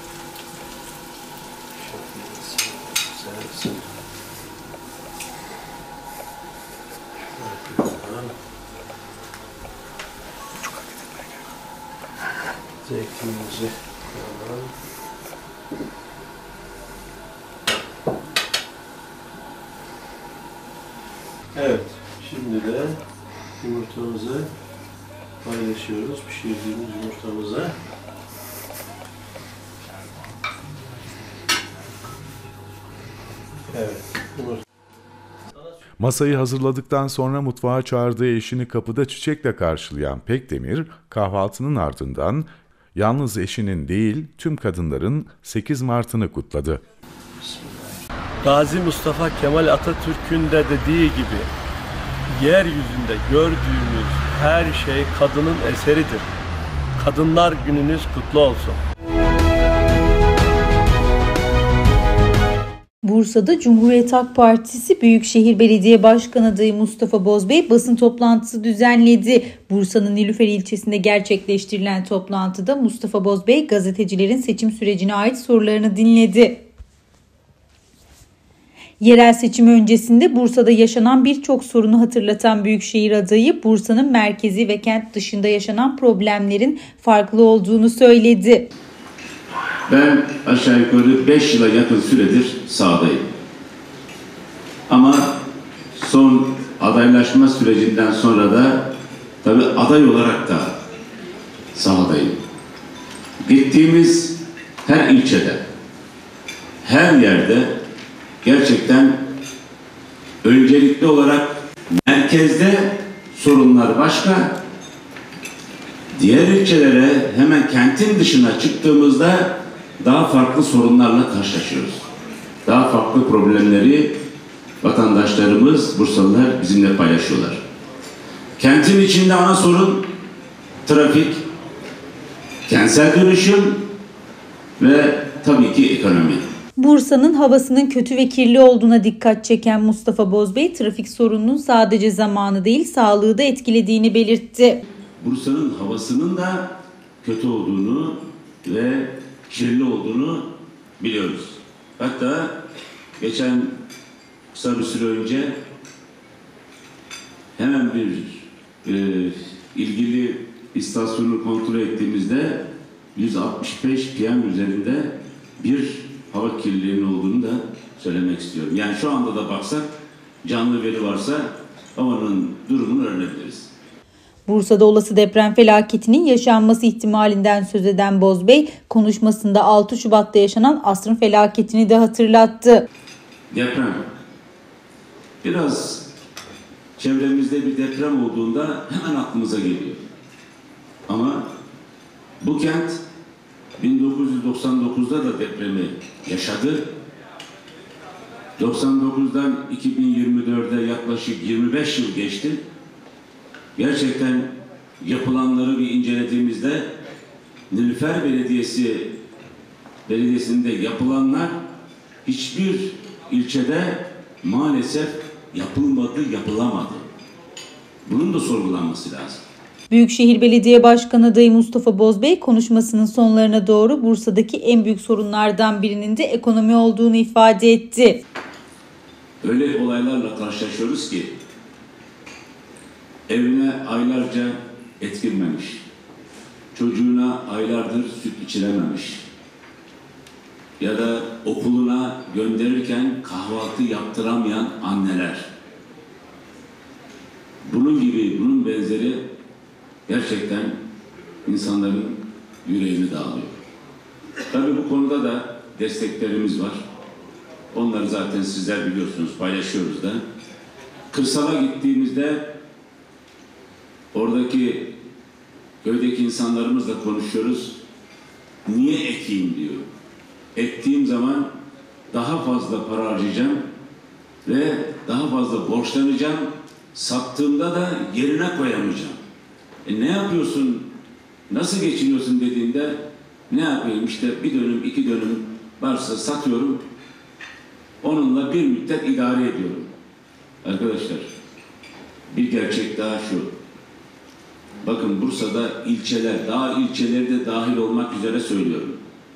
zeytinimizi koyalım. Evet, şimdi de yumurtamızı paylaşıyoruz, pişirdiğimiz yumurtamızı. Evet, yumurta. Masayı hazırladıktan sonra mutfağa çağırdığı eşini kapıda çiçekle karşılayan Pekdemir, kahvaltının ardından yalnız eşinin değil tüm kadınların sekiz Mart'ını kutladı. Gazi Mustafa Kemal Atatürk'ün de dediği gibi, yeryüzünde gördüğümüz her şey kadının eseridir. Kadınlar Gününüz kutlu olsun. Bursa'da Cumhuriyet Halk Partisi Büyükşehir Belediye Başkanı adayı Mustafa Bozbey basın toplantısı düzenledi. Bursa'nın Nilüfer ilçesinde gerçekleştirilen toplantıda Mustafa Bozbey gazetecilerin seçim sürecine ait sorularını dinledi. Yerel seçim öncesinde Bursa'da yaşanan birçok sorunu hatırlatan Büyükşehir adayı Bursa'nın merkezi ve kent dışında yaşanan problemlerin farklı olduğunu söyledi. Ben aşağı yukarı beş yıla yakın süredir sahadayım. Ama son adaylaşma sürecinden sonra da tabii aday olarak da sahadayım. Gittiğimiz her ilçede, her yerde gerçekten öncelikli olarak merkezde sorunlar başka, diğer ilçelere hemen kentin dışına çıktığımızda daha farklı sorunlarla karşılaşıyoruz. Daha farklı problemleri vatandaşlarımız, Bursalılar bizimle paylaşıyorlar. Kentin içinde ana sorun trafik, kentsel dönüşüm ve tabii ki ekonomi. Bursa'nın havasının kötü ve kirli olduğuna dikkat çeken Mustafa Bozbey, trafik sorununun sadece zamanı değil, sağlığı da etkilediğini belirtti. Bursa'nın havasının da kötü olduğunu ve kirli olduğunu biliyoruz. Hatta geçen kısa bir süre önce hemen bir e, ilgili istasyonu kontrol ettiğimizde yüz altmış beş P M üzerinde bir hava kirliliğinin olduğunu da söylemek istiyorum. Yani şu anda da baksak, canlı veri varsa havanın durumunu öğrenebiliriz. Bursa'da olası deprem felaketinin yaşanması ihtimalinden söz eden Bozbey, konuşmasında altı Şubat'ta yaşanan asrın felaketini de hatırlattı. Deprem. Biraz çevremizde bir deprem olduğunda hemen aklımıza geliyor. Ama bu kent bin dokuz yüz doksan dokuzda da depremi yaşadı. doksan dokuzdan iki bin yirmi dörde yaklaşık yirmi beş yıl geçti. Gerçekten yapılanları bir incelediğimizde Nilüfer Belediyesi Belediyesi'nde yapılanlar hiçbir ilçede maalesef yapılmadı, yapılamadı. Bunun da sorgulanması lazım. Büyükşehir Belediye Başkanı adayı Mustafa Bozbey konuşmasının sonlarına doğru Bursa'daki en büyük sorunlardan birinin de ekonomi olduğunu ifade etti. Öyle olaylarla karşılaşıyoruz ki evine aylarca et girmemiş, çocuğuna aylardır süt içirememiş ya da okuluna gönderirken kahvaltı yaptıramayan anneler. Bunun gibi, bunun benzeri gerçekten insanların yüreğini dağılıyor. Tabii bu konuda da desteklerimiz var. Onları zaten sizler biliyorsunuz, paylaşıyoruz da. Kırsala gittiğimizde oradaki köydeki insanlarımızla konuşuyoruz. Niye ekeyim diyor. Ektiğim zaman daha fazla para harcayacağım ve daha fazla borçlanacağım. Sattığımda da yerine koyamayacağım. E ne yapıyorsun, nasıl geçiniyorsun dediğinde ne yapayım işte bir dönüm iki dönüm varsa satıyorum. Onunla bir müddet idare ediyorum. Arkadaşlar bir gerçek daha şu. Bakın Bursa'da ilçeler, daha ilçeleri de dahil olmak üzere söylüyorum.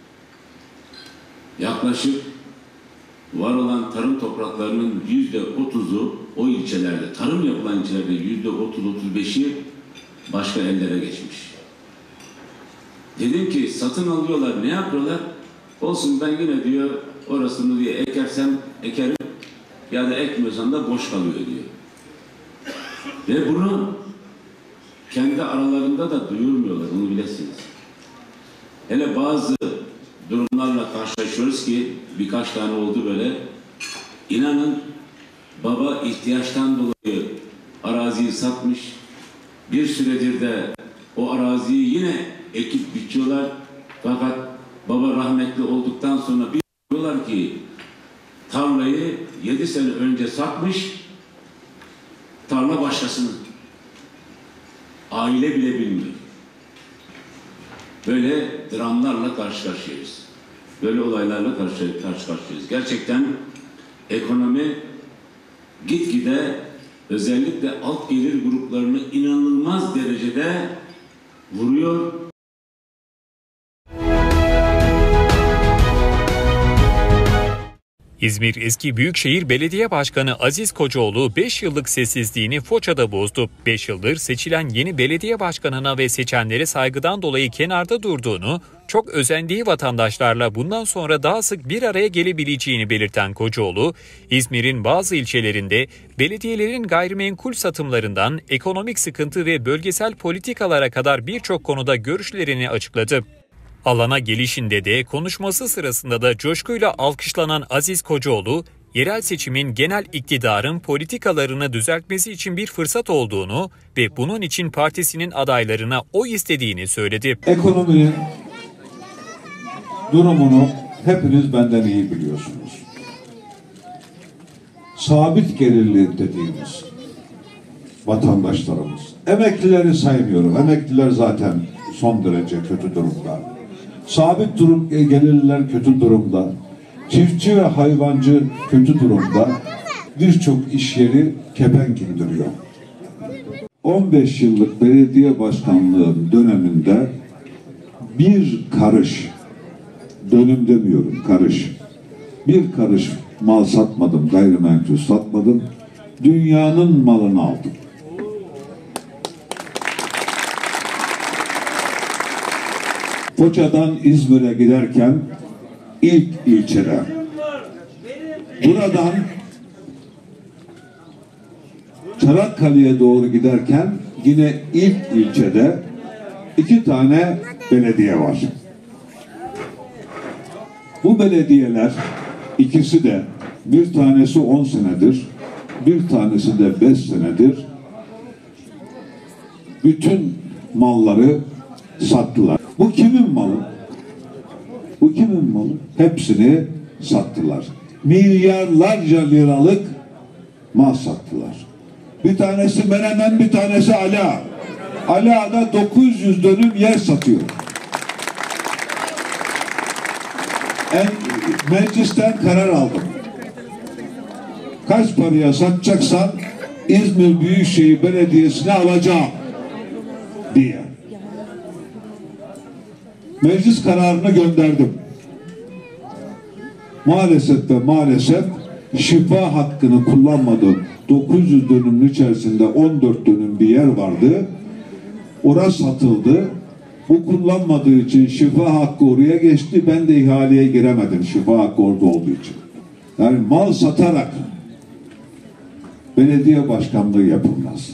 Yaklaşık var olan tarım topraklarının yüzde otuzu o ilçelerde, tarım yapılan ilçelerde yüzde otuz otuz beşi başka ellere geçmiş. Dedim ki satın alıyorlar, ne yapıyorlar? Olsun ben yine diyor orasını diye ekersem ekerim ya da ekmiyorsam da boş kalıyor diyor. Ve bunu kendi aralarında da duyurmuyorlar, onu bilesiniz. Hele bazı durumlarla karşılaşıyoruz ki birkaç tane oldu böyle. İnanın baba ihtiyaçtan dolayı araziyi satmış. Bir süredir de o araziyi yine ekip biçiyorlar. Fakat baba rahmetli olduktan sonra bir diyorlar ki tarlayı yedi sene önce satmış, tarla başkasının. Aile bile bilmiyor. Böyle dramlarla karşı karşıyayız. Böyle olaylarla karşı, karşı karşıyayız. Gerçekten ekonomi gitgide özellikle alt gelir gruplarını inanılmaz derecede vuruyor. İzmir Eski Büyükşehir Belediye Başkanı Aziz Kocaoğlu beş yıllık sessizliğini Foça'da bozdu. beş yıldır seçilen yeni belediye başkanına ve seçenlere saygıdan dolayı kenarda durduğunu, çok özendiği vatandaşlarla bundan sonra daha sık bir araya gelebileceğini belirten Kocaoğlu, İzmir'in bazı ilçelerinde belediyelerin gayrimenkul satımlarından ekonomik sıkıntı ve bölgesel politikalara kadar birçok konuda görüşlerini açıkladı. Alana gelişinde de konuşması sırasında da coşkuyla alkışlanan Aziz Kocaoğlu, yerel seçimin genel iktidarın politikalarını düzeltmesi için bir fırsat olduğunu ve bunun için partisinin adaylarına oy istediğini söyledi. Ekonominin durumunu hepiniz benden iyi biliyorsunuz. Sabit gelirli dediğimiz vatandaşlarımız. Emeklileri saymıyorum. Emekliler zaten son derece kötü durumda. Sabit durum gelirliler kötü durumda. Çiftçi ve hayvancı kötü durumda. Birçok iş yeri kepenk indiriyor. on beş yıllık belediye başkanlığı döneminde bir karış, dönüm demiyorum, karış. Bir karış mal satmadım, gayrimenkul satmadım. Dünyanın malını aldım. Foça'dan İzmir'e giderken ilk ilçede, buradan Çanakkale'ye doğru giderken yine ilk ilçede iki tane belediye var. Bu belediyeler ikisi de, bir tanesi on senedir, bir tanesi de beş senedir bütün malları sattılar. Bu kimin malı? Bu kimin malı? Hepsini sattılar. Milyarlarca liralık mal sattılar. Bir tanesi Menemen, bir tanesi Ala. Ala'da dokuz yüz dönüm yer satıyor. En, meclisten karar aldım. Kaç paraya satacaksan İzmir Büyükşehir Belediyesi'ne alacağım diye. Meclis kararını gönderdim. Maalesef ve maalesef şifa hakkını kullanmadım. dokuz yüz dönümün içerisinde on dört dönüm bir yer vardı. Orası satıldı. Bu kullanmadığı için şifa hakkı oraya geçti. Ben de ihaleye giremedim şifa hakkı orada olduğu için. Yani mal satarak belediye başkanlığı yapılmaz.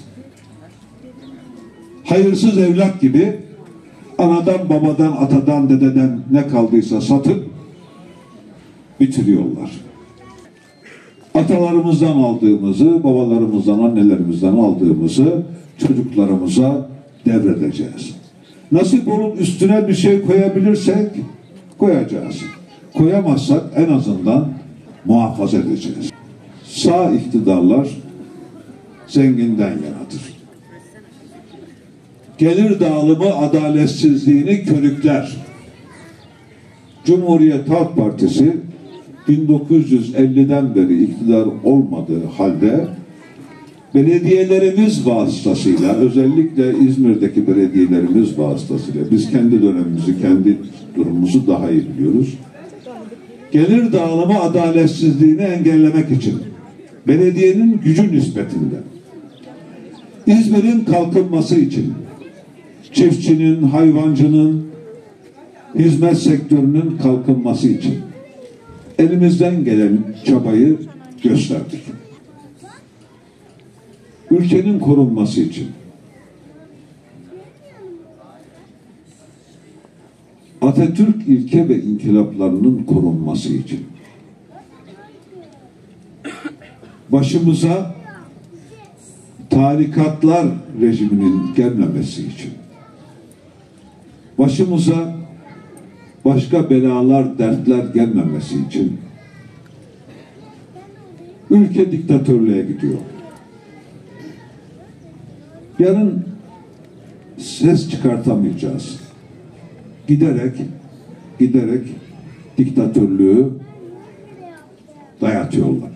Hayırsız evlat gibi anadan, babadan, atadan, dededen ne kaldıysa satıp bitiriyorlar. Atalarımızdan aldığımızı, babalarımızdan, annelerimizden aldığımızı çocuklarımıza devredeceğiz. Nasip olup üstüne bir şey koyabilirsek koyacağız. Koyamazsak en azından muhafaza edeceğiz. Sağ iktidarlar zenginden yanadır. Gelir dağılımı adaletsizliğini körükler. Cumhuriyet Halk Partisi bin dokuz yüz elliden beri iktidar olmadığı halde belediyelerimiz vasıtasıyla, özellikle İzmir'deki belediyelerimiz vasıtasıyla, biz kendi dönemimizi, kendi durumumuzu daha iyi biliyoruz. Gelir dağılımı adaletsizliğini engellemek için belediyenin gücü nispetinde, İzmir'in kalkınması için, çiftçinin, hayvancının, hizmet sektörünün kalkınması için elimizden gelen çabayı gösterdik. ülkenin korunması için, Atatürk ilke ve inkılaplarının korunması için, başımıza tarikatlar rejiminin gelmemesi için, başımıza başka belalar, dertler gelmemesi için ülke diktatörlüğe gidiyor. Yarın ses çıkartamayacağız. Giderek, giderek diktatörlüğü dayatıyorlar.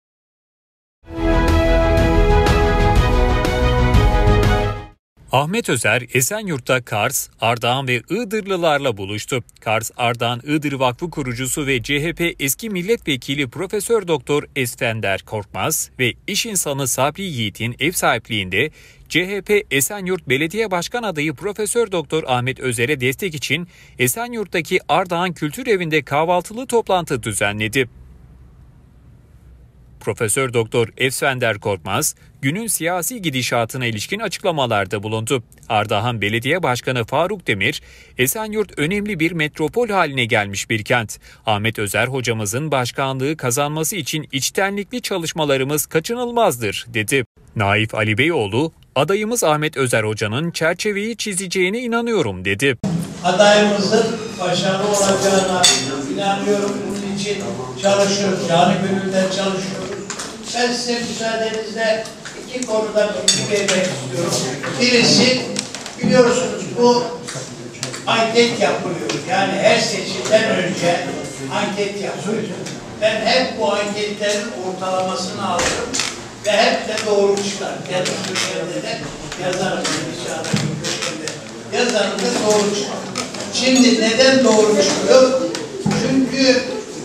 Ahmet Özer, Esenyurt'ta Kars, Ardahan ve Iğdırlılarla buluştu. Kars, Ardahan Iğdır Vakfı kurucusu ve C H P eski milletvekili Profesör Doktor Esfender Korkmaz ve iş insanı Sabri Yiğit'in ev sahipliğinde C H P Esenyurt Belediye Başkan adayı Profesör Doktor Ahmet Özer'e destek için Esenyurt'taki Ardahan Kültür Evi'nde kahvaltılı toplantı düzenledi. Profesör Doktor Esfender Korkmaz, günün siyasi gidişatına ilişkin açıklamalarda bulundu. Ardahan Belediye Başkanı Faruk Demir, Esenyurt önemli bir metropol haline gelmiş bir kent. Ahmet Özer hocamızın başkanlığı kazanması için içtenlikli çalışmalarımız kaçınılmazdır, dedi. Naif Ali Beyoğlu, adayımız Ahmet Özer hocanın çerçeveyi çizeceğine inanıyorum, dedi. Adayımızın başarılı olacağına inanıyorum. Bunun için çalışıyoruz. Canı gönülden çalışıyoruz. Ben size müsaadenizle iki konuda bilgi vermek istiyorum. Birisi, biliyorsunuz bu anket yapılıyor. Yani her seçimden önce anket yapılıyor. Ben hep bu anketlerin ortalamasını alırım ve hep de doğru çıkar. Kendi köşemde de yazarım. Yazarım da doğru çıkar. Şimdi neden doğru çıkıyor? Çünkü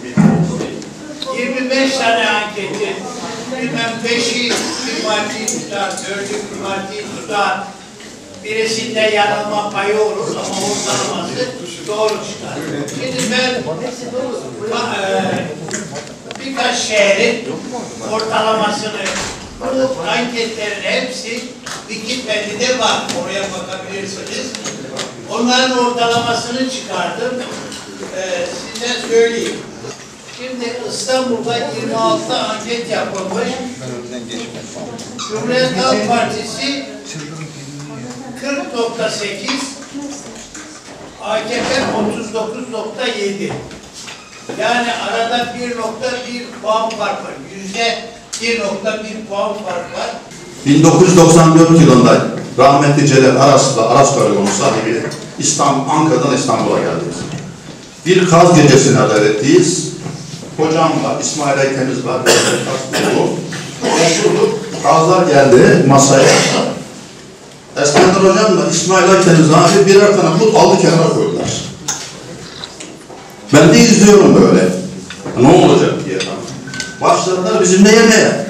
yirmi beş tane anketi, bilmem beşi bir partiyi tutar, dördü bir partiyi tutar, birisinde yanılma payı olur ama ortalaması doğru çıkar. Şimdi ben e, birkaç şehrin ortalamasını, bu anketlerin hepsi Wikipedia'da var, oraya bakabilirsiniz. Onların ortalamasını çıkardım, ee, size söyleyeyim. Şimdi İstanbul'da yirmi altı anket yapılmış. Cumhuriyet Halk Partisi kırk nokta sekiz, A K P otuz dokuz nokta yedi. Yani arada bir nokta bir puan fark var. Yüzde bir nokta bir puan fark var. bin dokuz yüz doksan dört yılında rahmetli Celal Aras'la Aras Karayolu sahibi İstanbul, Ankara'dan İstanbul'a geldik. Bir kaz gecesine davetliyiz. Hocam var, İsmail Aytemiz var. Oturduk, kazlar geldi masaya. Esfender hocam da İsmail Aytemiz abi birer tane put aldı kenara koydular. Ben de izliyorum böyle. Ne olacak diye. Başladılar bizimle yemeye.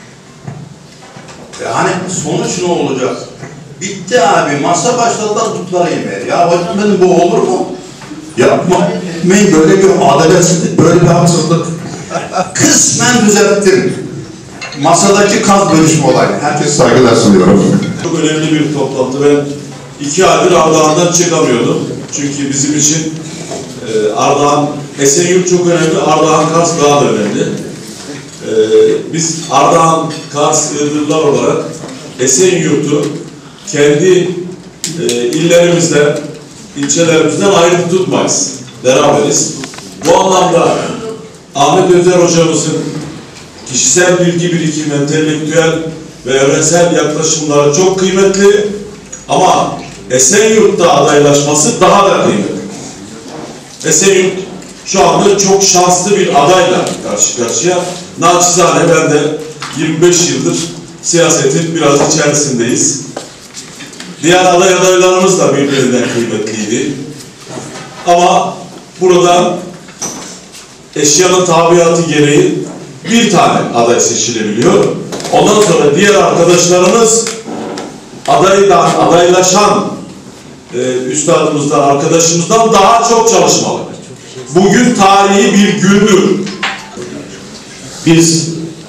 Yani sonuç ne olacak? Bitti abi, masa başladılar tutları yemeye. Ya hocam benim bu olur mu? Yapma, etmeyin, böyle bir adaletsizlik, böyle bir haksızlık. Kısmen düzelttim. Masadaki kaz bölüşme olayı. Herkes saygılar sunuyorum. Çok önemli bir toplantı. Ben iki aydır Ardahan'dan çıkamıyordum. Çünkü bizim için e, Ardahan, Esenyurt çok önemli, Ardahan, Kars daha da önemli. E, biz Ardahan, Kars, Iğdırlılar olarak Esenyurt'u kendi e, illerimizden, ilçelerimizden ayrı tutmayız. Beraberiz. Bu anlamda Ahmet Özer hocamızın kişisel bilgi birikimi, entelektüel ve evrensel yaklaşımları çok kıymetli ama Esenyurt'ta adaylaşması daha da kıymetli. Esenyurt şu anda çok şanslı bir adayla karşı karşıya. Naçizane ben de yirmi beş yıldır siyasetin biraz içerisindeyiz. Diğer aday adaylarımız da birbirinden kıymetliydi. Ama buradan eşyanın tabiatı gereği bir tane aday seçilebiliyor. Ondan sonra diğer arkadaşlarımız adaydan, adaylaşan e, üstadımızdan, arkadaşımızdan daha çok çalışmalı. Bugün tarihi bir gündür. Biz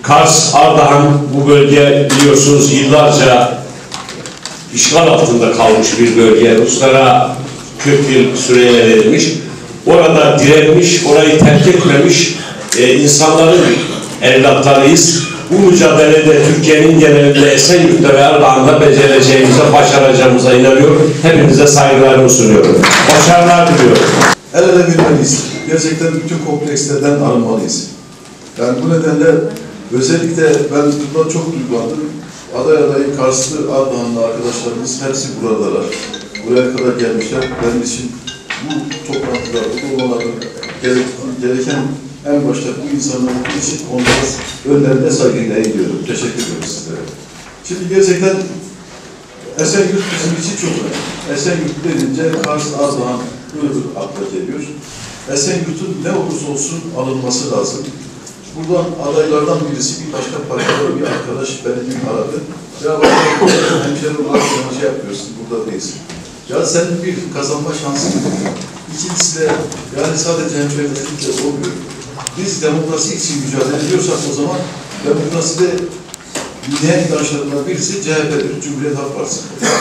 Kars, Ardahan bu bölge biliyorsunuz yıllarca işgal altında kalmış bir bölge. Ruslara kırk yıl süreye verilmiş. Orada direnmiş, orayı terk etmemiş e, insanların evlatlarıyız. Bu mücadelede Türkiye'nin genelinde Esenyurt'ta ve Ardahan'da becereceğimize, başaracağımıza inanıyorum. Hepinize saygılarımı sunuyorum. Başarılar diliyorum. El ele vermeliyiz. Gerçekten bütün komplekslerden arınmalıyız. Yani bu nedenle özellikle ben bundan çok duygulandım. Aday adayı Karslı, Ardahanlı arkadaşlarımız hepsi buradalar. Buraya kadar gelmişler. Benim için bu toplantıda, bu olmaları gereken en başta bu insanların için onlara önlerine saygıyla eğiliyorum. Teşekkür ediyorum sizlere. Şimdi gerçekten Esenyurt bizim için çok önemli. Esenyurt denince Kars, Ardahan, Iğdır akla geliyor. Esenyurt'un ne olursa olsun alınması lazım. Buradan adaylardan birisi bir başka partide bir arkadaş beni dün aradı. Ya başka hemşehri olarak şey yapıyorsun, burada değilsin. Ya senin bir kazanma şansın yok. İkincisi de yani sadece hemşehrilikle olmuyor. Biz demokrasi için mücadele ediyorsak o zaman demokraside dinleyen inançlarından birisi C H P'dir, Cumhuriyet Halk Partisi.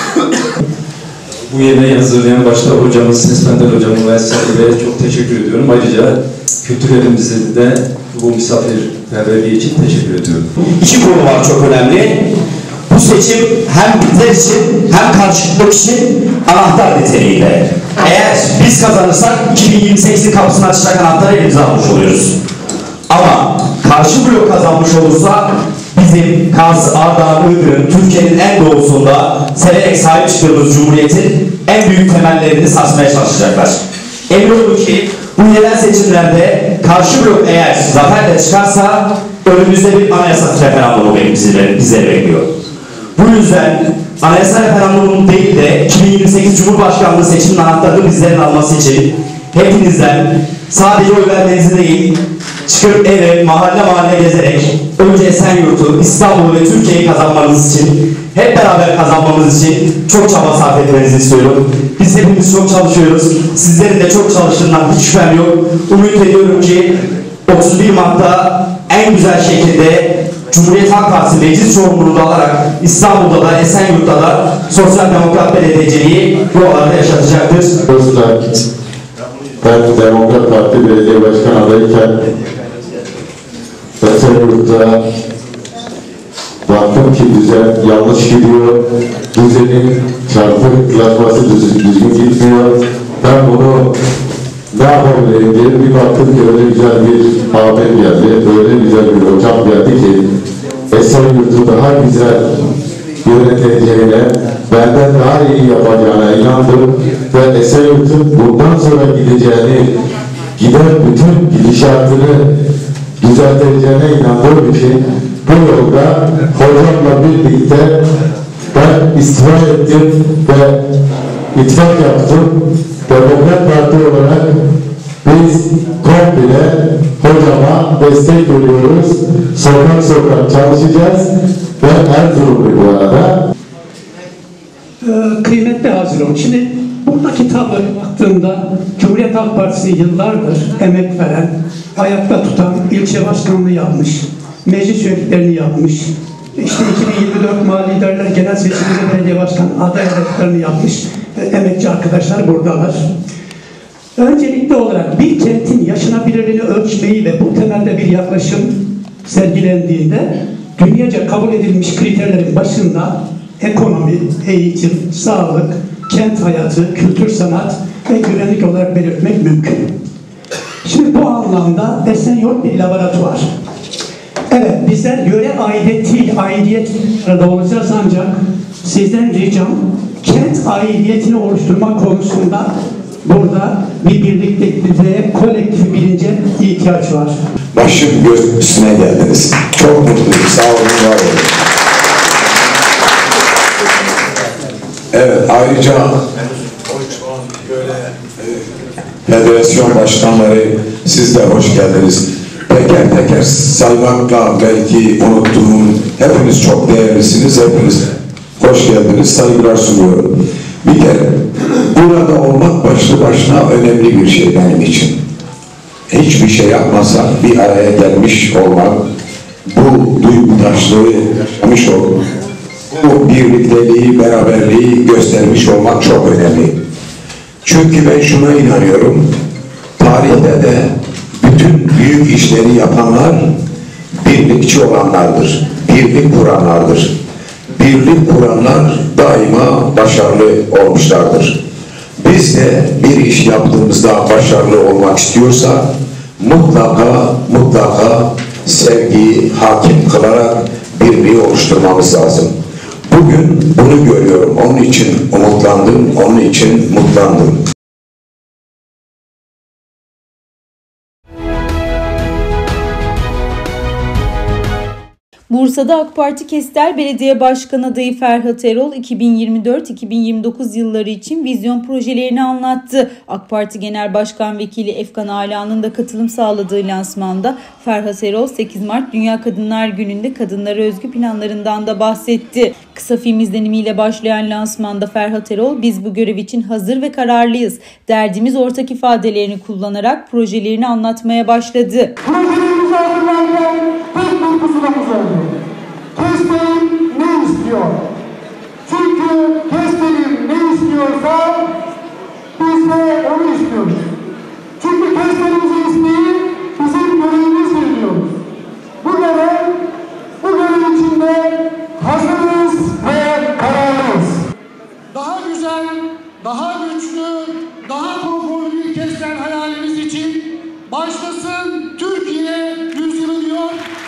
Bu yemeği hazırlayan başta hocamız, Sesbender hocamın ve Esra'ya çok teşekkür ediyorum. Ayrıca kültürlerimize de bu misafirperverliği için teşekkür ediyorum. İki konu var çok önemli. Bu seçim hem bizler için hem karşılıklı için anahtar niteliğinde. Eğer biz kazanırsak iki bin yirmi sekizin kapısını açacak anahtarı elimize almış oluyoruz. Ama karşı blok kazanmış olursa bizim Kars, Ardahan, Iğdır'ın Türkiye'nin en doğusunda severek sahip çıktığımız Cumhuriyet'in en büyük temellerini sarsmaya çalışacaklar. Emin olun ki bu yerel seçimlerde karşı blok eğer zaferle çıkarsa önümüzde bir anayasa referandumu bizleri, bizleri bekliyor. Bu yüzden anayasa referandumunun değil de iki bin yirmi sekiz Cumhurbaşkanlığı seçiminin anahtarını bizlerin alması için hepinizden sadece oy vermenizi değil, çıkıp eve, mahalle mahalle gezerek önce Esenyurt'u, İstanbul'u ve Türkiye'yi kazanmanız için, hep beraber kazanmamız için çok çaba sarf etmenizi istiyorum. Biz hepimiz çok çalışıyoruz. Sizlerin de çok çalıştığından hiç şüphem yok. Umut ediyorum ki otuz bir Mart'ta en güzel şekilde Cumhuriyet Halk Partisi meclis çoğunluğunu alarak İstanbul'da da Esenyurt'ta da Sosyal Demokrat Belediyeciliği buralarda yaşatacaktır. Ben Demokrat Parti Belediye Başkan adayken Esenyurt'ta baktım ki düzen yanlış gidiyor. Düzenin çarpıklaşması düzgün gitmiyor. Ben bunu ne yapabilirim diye bir baktım ki öyle güzel bir abim geldi, öyle güzel bir hocam geldi ki Esenyurt'u daha güzel yöneteceğine, benden daha iyi yapacağına inandım ve Esenyurt'un bundan sonra gideceğini, giden bütün gidişatını düzelteceğine inandığım için bu yolda hocamla birlikte ben istifa ettim ve ittifak yaptım. Demokrat Parti olarak biz komple hocama destek veriyoruz. Sokak sokak çalışacağız ve Erzurumlu bu arada. Ee, kıymetli hazırım. Şimdi buradaki tabloya baktığımda Cumhuriyet Halk Partisi yıllardır emek veren, ayakta tutan ilçe başkanlığı yapmış, meclis üyeliklerini yapmış, işte iki bin yirmi dört Mali İdareler Genel Seçimleri Belediye Başkan aday adaylıklarını yapmış emekçi arkadaşlar buradalar. Öncelikli olarak bir kentin yaşanabilirliğini ölçmeyi ve bu temelde bir yaklaşım sergilendiğinde dünyaca kabul edilmiş kriterlerin başında ekonomi, eğitim, sağlık, kent hayatı, kültür sanat ve güvenlik olarak belirtmek mümkün. Şimdi bu anlamda Esenyurt bir laboratuvar. Evet, bizler yöre aidiyeti, aidiyetinde olacağız ancak sizden ricam kent aidiyetini oluşturmak konusunda burada bir birliktelik ve kolektif bilince ihtiyaç var. Başım göz üstüne geldiniz. Çok mutluyum. Sağ olun, var olun. Evet, ayrıca federasyon başkanları, siz de hoş geldiniz. Teker teker saymakla belki unuttuğum, hepiniz çok değerlisiniz, hepiniz hoş geldiniz, saygılar sunuyorum. Bir kere burada olmak başlı başına önemli bir şey benim için. Hiçbir şey yapmasa bir araya gelmiş olmak, bu bu duygutaşlığı yaşamış olup bu birlikteliği, beraberliği göstermiş olmak çok önemli. Çünkü ben şuna inanıyorum, tarihte de bütün büyük işleri yapanlar birlikçi olanlardır, birlik kuranlardır. Birlik kuranlar daima başarılı olmuşlardır. Biz de bir iş yaptığımızda başarılı olmak istiyorsa mutlaka mutlaka sevgiyi hakim kılarak birliği oluşturmamız lazım. Bugün bunu görüyorum. Onun için umutlandım, onun için mutlandım. Bursa'da AK Parti Kestel Belediye Başkanı adayı Ferhat Erol iki bin yirmi dört iki bin yirmi dokuz yılları için vizyon projelerini anlattı. AK Parti Genel Başkan Vekili Efkan Ala'nın da katılım sağladığı lansmanda Ferhat Erol sekiz Mart Dünya Kadınlar Günü'nde kadınlara özgü planlarından da bahsetti. Kısa film izlenimiyle başlayan lansmanda Ferhat Erol "Biz bu görev için hazır ve kararlıyız. Derdimiz ortak" ifadelerini kullanarak projelerini anlatmaya başladı. Projelerimizi hazırlarken tek bir pusulamız oldu. Kestel'in ne istiyor? Çünkü Kestel'in ne istiyorsa biz de onu istiyoruz. Çünkü Kestel'imizin isteği bizim görevimizdir diyoruz. Bu görev, bu görev içinde hazırız ve kararlıyız. Daha güzel, daha güçlü, daha konforlu bir Kestel hayalimiz için başlasın Türkiye yüzyılı diyor.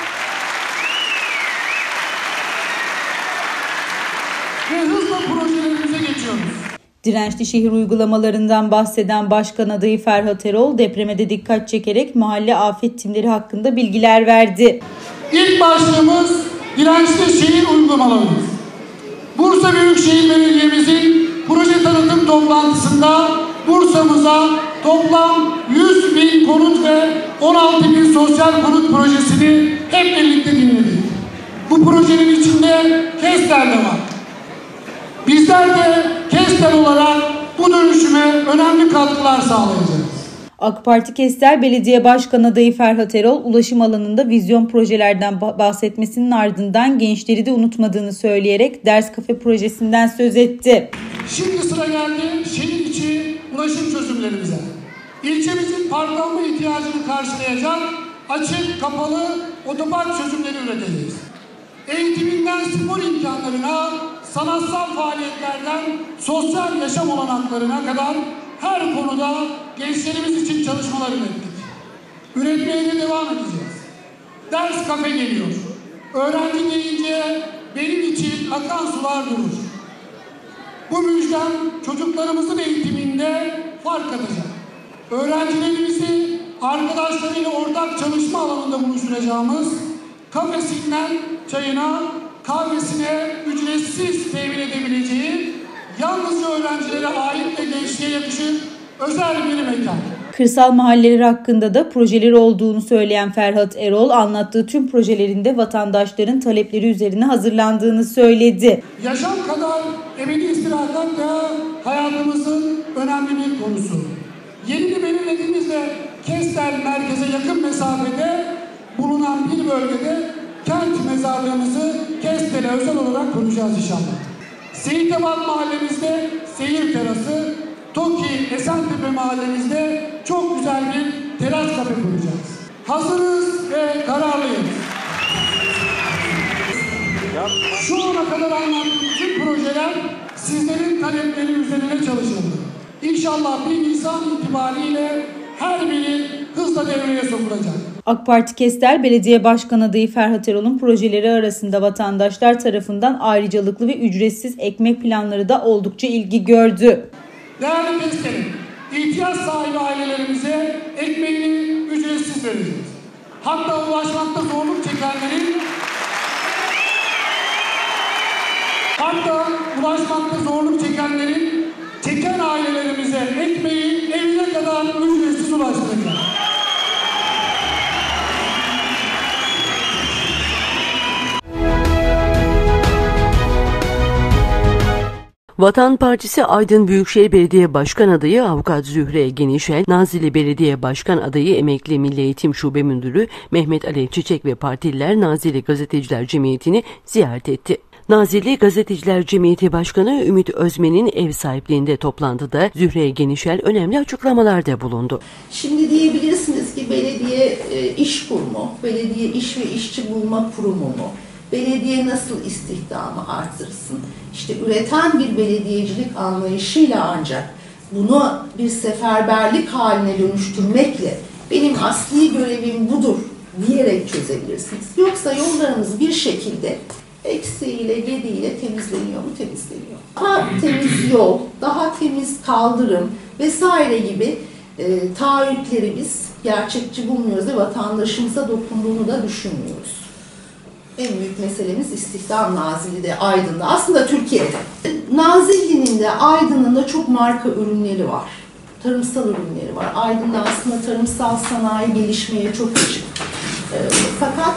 Ve hızla projelerimize geçiyoruz. Dirençli şehir uygulamalarından bahseden Başkan adayı Ferhat Erol depreme de dikkat çekerek mahalle afet timleri hakkında bilgiler verdi. İlk başlığımız dirençli şehir uygulamalarımız. Bursa Büyükşehir Belediye'mizin proje tanıtım toplantısında Bursa'mıza toplam yüz bin konut ve on altı bin sosyal konut projesini hep birlikte dinledik. Bu projenin içinde Kestel de var. Bizler de Kestel olarak bu dönüşüme önemli katkılar sağlayacağız. AK Parti Kestel Belediye Başkanı adayı Ferhat Erol, ulaşım alanında vizyon projelerden bahsetmesinin ardından gençleri de unutmadığını söyleyerek Ders Kafe projesinden söz etti. Şimdi sıra geldi şehir içi ulaşım çözümlerimize. İlçemizin parklanma ihtiyacını karşılayacak açık, kapalı otopark çözümleri üreteceğiz. Eğitiminden spor imkanlarına, sanatsal faaliyetlerden sosyal yaşam olanaklarına kadar her konuda gençlerimiz için çalışmalar ürettik. Üretmeye de devam edeceğiz. Ders kafe geliyor. Öğrenci deyince benim için akan sular durur. Bu müjdem çocuklarımızın eğitiminde fark atacak. Öğrencilerimizi arkadaşlarıyla ortak çalışma alanında buluşturacağımız kafesinden çayına, kahvesine ücretsiz temin edebileceği, yalnızca öğrencilere ait ve gençliğe yakışır özel bir mekan. Kırsal mahalleleri hakkında da projeleri olduğunu söyleyen Ferhat Erol, anlattığı tüm projelerinde vatandaşların talepleri üzerine hazırlandığını söyledi. Yaşam kadar ebedi istirahat da hayatımızın önemli bir konusu. Yerini belirlediğimiz ve Kestel merkeze yakın mesafede bulunan bir bölgede kent mezarlığımızı Kestel'e özel olarak kuracağız inşallah. Seyitebat mahallemizde seyir terası, Toki Esentepe mahallemizde çok güzel bir teras kafe kuracağız. Hazırız ve kararlıyız. Şu ana kadar anlattığım tüm projeler sizlerin talepleri üzerine çalışıldı. İnşallah bir Nisan itibariyle her biri hızla devreye sokulacak. AK Parti Kestel Belediye Başkanı adayı Ferhat Erol'un projeleri arasında vatandaşlar tarafından ayrıcalıklı ve ücretsiz ekmek planları da oldukça ilgi gördü. Değerli Kestel'im, ihtiyaç sahibi ailelerimize ekmeğini ücretsiz vereceğiz. Hatta ulaşmakta zorluk çekenlerin hatta ulaşmakta zorluk çekenlerin çeken ailelerimize ekmeği evine kadar ücretsiz ulaştıracağız. Vatan Partisi Aydın Büyükşehir Belediye Başkan Adayı Avukat Zühre Genişel, Nazilli Belediye Başkan Adayı Emekli Milli Eğitim Şube Müdürü Mehmet Alev Çiçek ve partililer Nazilli Gazeteciler Cemiyeti'ni ziyaret etti. Nazilli Gazeteciler Cemiyeti Başkanı Ümit Özmen'in ev sahipliğinde toplantıda Zühre Genişel önemli açıklamalarda bulundu. Şimdi diyebilirsiniz ki belediye e, iş kurumu, belediye iş ve işçi bulma kurumu mu? Belediye nasıl istihdamı artırsın? İşte üreten bir belediyecilik anlayışıyla ancak bunu bir seferberlik haline dönüştürmekle benim asli görevim budur diyerek çözebilirsiniz. Yoksa yollarımız bir şekilde eksiğiyle, gediğiyle temizleniyor mu? Temizleniyor. Daha temiz yol, daha temiz kaldırım vesaire gibi e, taahhütleri biz gerçekçi bulmuyoruz ve vatandaşımıza dokunduğunu da düşünmüyoruz. En büyük meselemiz istihdam Nazilli'de, Aydın'da, aslında Türkiye'de. Nazilli'nin de Aydın'ın da çok marka ürünleri var. Tarımsal ürünleri var. Aydın'da aslında tarımsal sanayi gelişmeye çok açık. E, fakat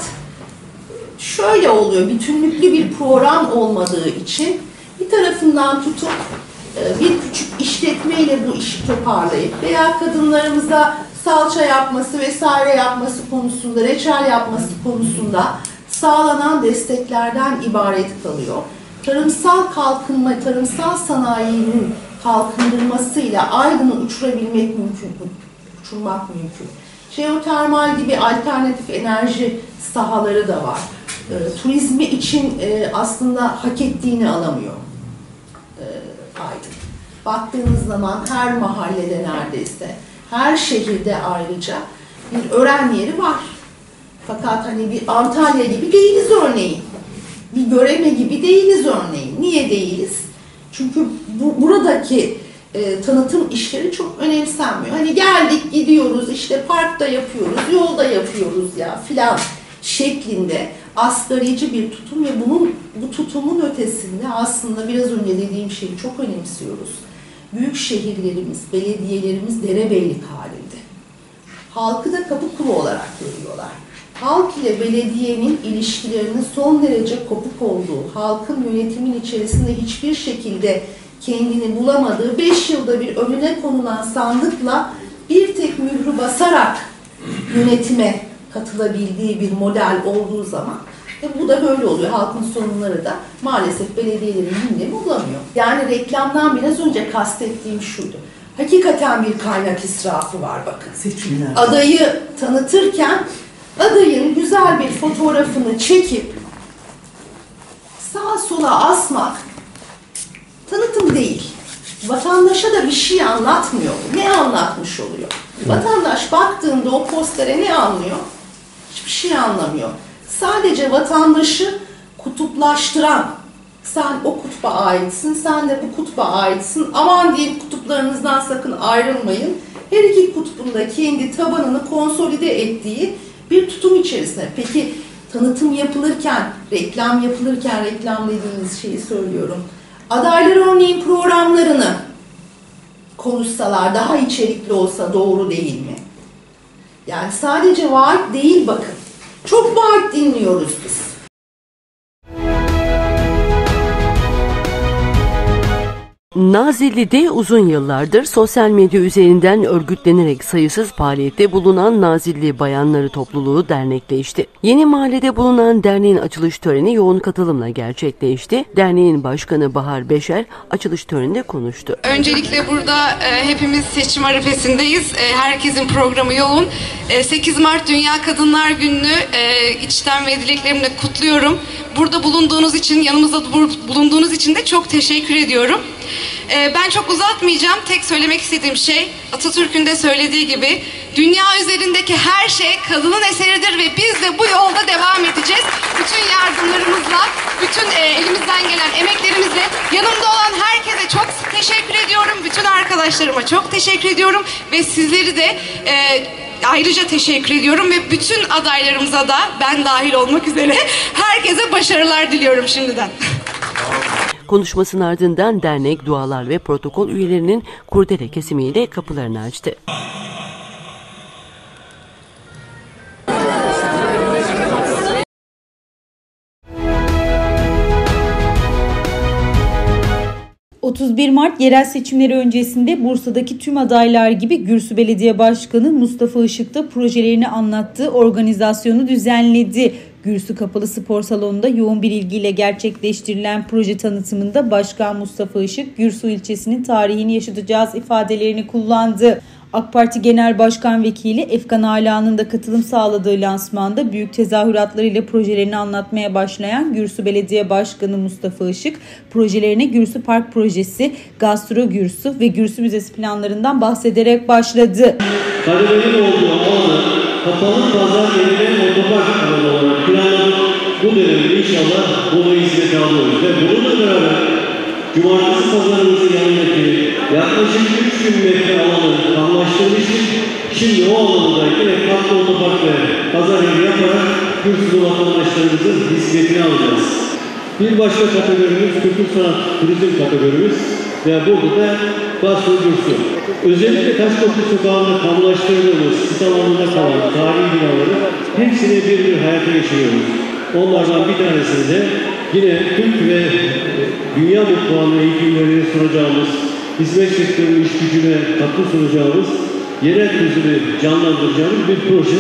şöyle oluyor, bütünlüklü bir program olmadığı için bir tarafından tutup bir küçük işletmeyle bu işi toparlayıp veya kadınlarımıza salça yapması vesaire yapması konusunda, reçel yapması konusunda sağlanan desteklerden ibaret kalıyor. Tarımsal kalkınma, tarımsal sanayinin kalkındırmasıyla Aydın'ı uçurabilmek mümkün, uçurmak mümkün. Jeotermal gibi alternatif enerji sahaları da var. E, turizmi için e, aslında hak ettiğini alamıyor e, Aydın. Baktığınız zaman her mahallede neredeyse, her şehirde ayrıca bir öğren yeri var. Fakat hani bir Antalya gibi değiliz örneğin. Bir Göreme gibi değiliz örneğin. Niye değiliz? Çünkü bu, buradaki e, tanıtım işleri çok önemsenmiyor. Hani geldik gidiyoruz işte parkta yapıyoruz, yolda yapıyoruz ya filan şeklinde asgarici bir tutum ve bunun bu tutumun ötesinde aslında biraz önce dediğim şeyi çok önemsiyoruz. Büyük şehirlerimiz, belediyelerimiz derebeylik halinde. Halkı da kapı kulu olarak görüyorlar. Halk ile belediyenin ilişkilerinin son derece kopuk olduğu, halkın yönetimin içerisinde hiçbir şekilde kendini bulamadığı, beş yılda bir önüne konulan sandıkla bir tek mührü basarak yönetime katılabildiği bir model olduğu zaman e bu da böyle oluyor. Halkın sorunları da maalesef belediyelerin gündemi bulamıyor. Yani reklamdan biraz önce kastettiğim şuydu. Hakikaten bir kaynak israfı var bakın. Seçimler. Adayı tanıtırken adayın güzel bir fotoğrafını çekip sağa sola asmak tanıtım değil. Vatandaşa da bir şey anlatmıyor. Ne anlatmış oluyor? Vatandaş baktığında o postere ne anlıyor? Hiçbir şey anlamıyor. Sadece vatandaşı kutuplaştıran, sen o kutba aitsin, sen de bu kutba aitsin, aman diyeyim kutuplarınızdan sakın ayrılmayın. Her iki kutbun da kendi tabanını konsolide ettiği bir tutum içerisinde. Peki tanıtım yapılırken, reklam yapılırken, reklam dediğiniz şeyi söylüyorum. Adaylar örneğin programlarını konuşsalar daha içerikli olsa doğru değil mi? Yani sadece vaat değil bakın. Çok vaat dinliyoruz biz. Nazilli'de uzun yıllardır sosyal medya üzerinden örgütlenerek sayısız faaliyette bulunan Nazilli Bayanları Topluluğu dernekleşti. Yeni mahallede bulunan derneğin açılış töreni yoğun katılımla gerçekleşti. Derneğin başkanı Bahar Beşer açılış töreninde konuştu. Öncelikle burada e, hepimiz seçim arifesindeyiz. E, herkesin programı yoğun. E, sekiz Mart Dünya Kadınlar Günü'nü e, içten ve dileklerimle kutluyorum. Burada bulunduğunuz için, yanımızda bulunduğunuz için de çok teşekkür ediyorum. Ben çok uzatmayacağım. Tek söylemek istediğim şey Atatürk'ün de söylediği gibi dünya üzerindeki her şey kadının eseridir ve biz de bu yolda devam edeceğiz. Bütün yardımlarımızla, bütün elimizden gelen emeklerimizle yanımda olan herkese çok teşekkür ediyorum. Bütün arkadaşlarıma çok teşekkür ediyorum ve sizleri de e, ayrıca teşekkür ediyorum ve bütün adaylarımıza da ben dahil olmak üzere herkese başarılar diliyorum şimdiden. Konuşmasının ardından dernek dualar ve protokol üyelerinin kurdele kesimiyle kapılarını açtı. otuz bir Mart yerel seçimleri öncesinde Bursa'daki tüm adaylar gibi Gürsü Belediye Başkanı Mustafa Işık da projelerini anlattığı organizasyonu düzenledi. Gürsü Kapalı Spor Salonu'nda yoğun bir ilgiyle gerçekleştirilen proje tanıtımında Başkan Mustafa Işık, Gürsü ilçesinin tarihini yaşatacağız ifadelerini kullandı. AK Parti Genel Başkan Vekili Efkan Ala'nın da katılım sağladığı lansmanda büyük tezahüratlarıyla projelerini anlatmaya başlayan Gürsü Belediye Başkanı Mustafa Işık, projelerine Gürsü Park Projesi, Gastro Gürsü ve Gürsü Müzesi planlarından bahsederek başladı. Kademeli olduğu alanı kapalı pazar yerine otopark alanı olarak planladık. Bu dönemde inşallah bunu hizmete alıyoruz ve bununla beraber cumartesi pazarımızın yanındaki yaklaşık üç bin metre alanı tamamlaştırmıştık. Şimdi o alanda yine katlı otopark ve pazar yeri yaparak Gürsü'lü vatandaşlarımızın hizmetini alacağız. Bir başka kategorimiz kültür sanat turizm kategorimiz ve burada da Gastro Gürsü. Özellikle Taşköprü Sokağı'nda kamulaştırdığımız sit alanında kalan tarihi binaları hepsini bir bir hayata geçiriyoruz. Onlardan bir tanesini de yine Türk ve dünya mutfağına eğitimlerini sunacağımız, hizmet sektörünün iş gücüne katkı sunacağımız, yerel turizmi canlandıracağımız bir proje.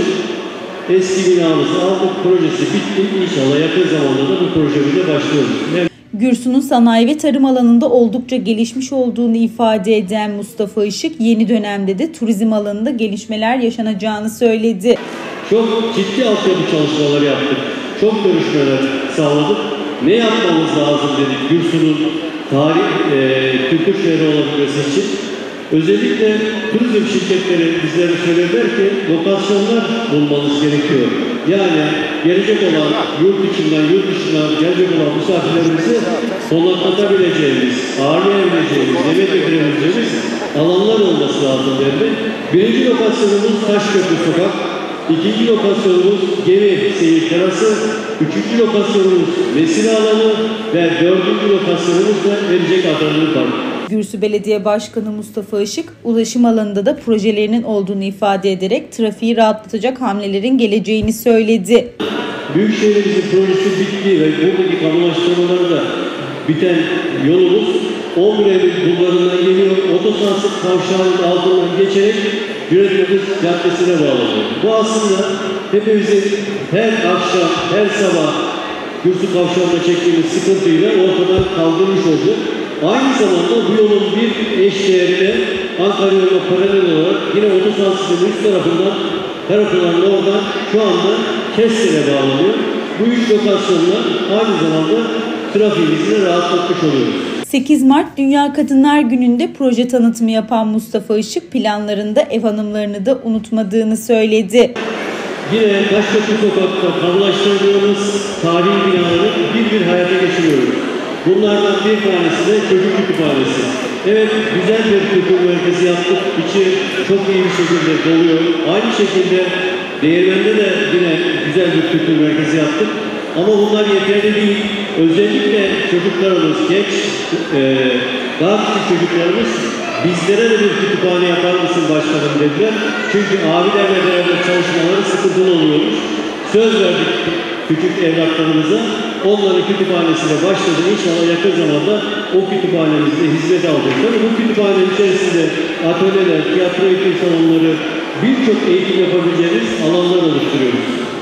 Eski binamızı aldık, projesi bitti. İnşallah yakın zamanda da bu projemize başlıyoruz. Yani Gürsü'nün sanayi ve tarım alanında oldukça gelişmiş olduğunu ifade eden Mustafa Işık, yeni dönemde de turizm alanında gelişmeler yaşanacağını söyledi. Çok ciddi altyapı çalışmaları yaptık. Çok görüşmeler sağladık. Ne yapmamız lazım dedik Gürsü'nün tarih, e, kültür şehri olabilmesi için. Özellikle turizm şirketleri bizlere söylediler ki lokasyonlar bulmanız gerekiyor. Yani gelecek olan yurt içinden, yurt dışından gelecek olan misafirlerimizi konaklatabileceğimiz, ağırlayabileceğimiz, yemek götürebileceğimiz alanlar olması lazım dedi. Birinci lokasyonumuz Taşköprü Sokak. İkinci lokasyonumuz Gemi Seyir Terası, üçüncü lokasyonumuz Vesile Alanı ve dördüncü lokasyonumuz da Erecek Adanlı Park. Gürsü Belediye Başkanı Mustafa Işık, ulaşım alanında da projelerinin olduğunu ifade ederek trafiği rahatlatacak hamlelerin geleceğini söyledi. Büyükşehirimizin projesi bitti ve buradaki kamulaştırmaları da biten yolumuz on bir Eylül bulvarından geliyor, Otosansık kavşağının altından geçerek Yönetimiz Caddesi'ne bağlanıyor. Bu aslında hepimizin her akşam, her sabah Gürsü Kavşağı'nda çektiğimiz sıkıntıyla ortadan kaldırmış oldu. Aynı zamanda bu yolun bir eşdeğerine Ankara yoluna paralel olarak yine Otosansık'ın üst tarafından tarafından oradan şu anda Kestel'e bağlanıyor. Bu üç lokasyonla aynı zamanda trafiğimizi rahatlatmış oluyoruz. sekiz Mart Dünya Kadınlar Günü'nde proje tanıtımı yapan Mustafa Işık, planlarında ev hanımlarını da unutmadığını söyledi. Yine Taşköprü Sokak'ta kamulaştırdığımız tarihi binaları bir bir hayata geçiriyoruz. Bunlardan bir tanesi de çocuk kütüphanesi. Evet, güzel bir kültür merkezi yaptık. İçi çok iyi bir şekilde doluyor. Aynı şekilde Değirmen'de de yine güzel bir kültür merkezi yaptık. Ama bunlar yeterli değil. Özellikle çocuklarımız, genç, e, daha küçük çocuklarımız bizlere de bir kütüphane yapar mısın başkanım dediler. Çünkü abilerle beraber çalışmaları sıkıntılı oluyormuş. Söz verdik küçük evlatlarımıza. Onların kütüphanesine başladı. İnşallah yakın zamanda o kütüphanemizde hizmet alacaklar. Bu kütüphanenin içerisinde atölyeler, tiyatro eğitim salonları, birçok eğitim yapabileceğiniz alanlar oluşturuyoruz.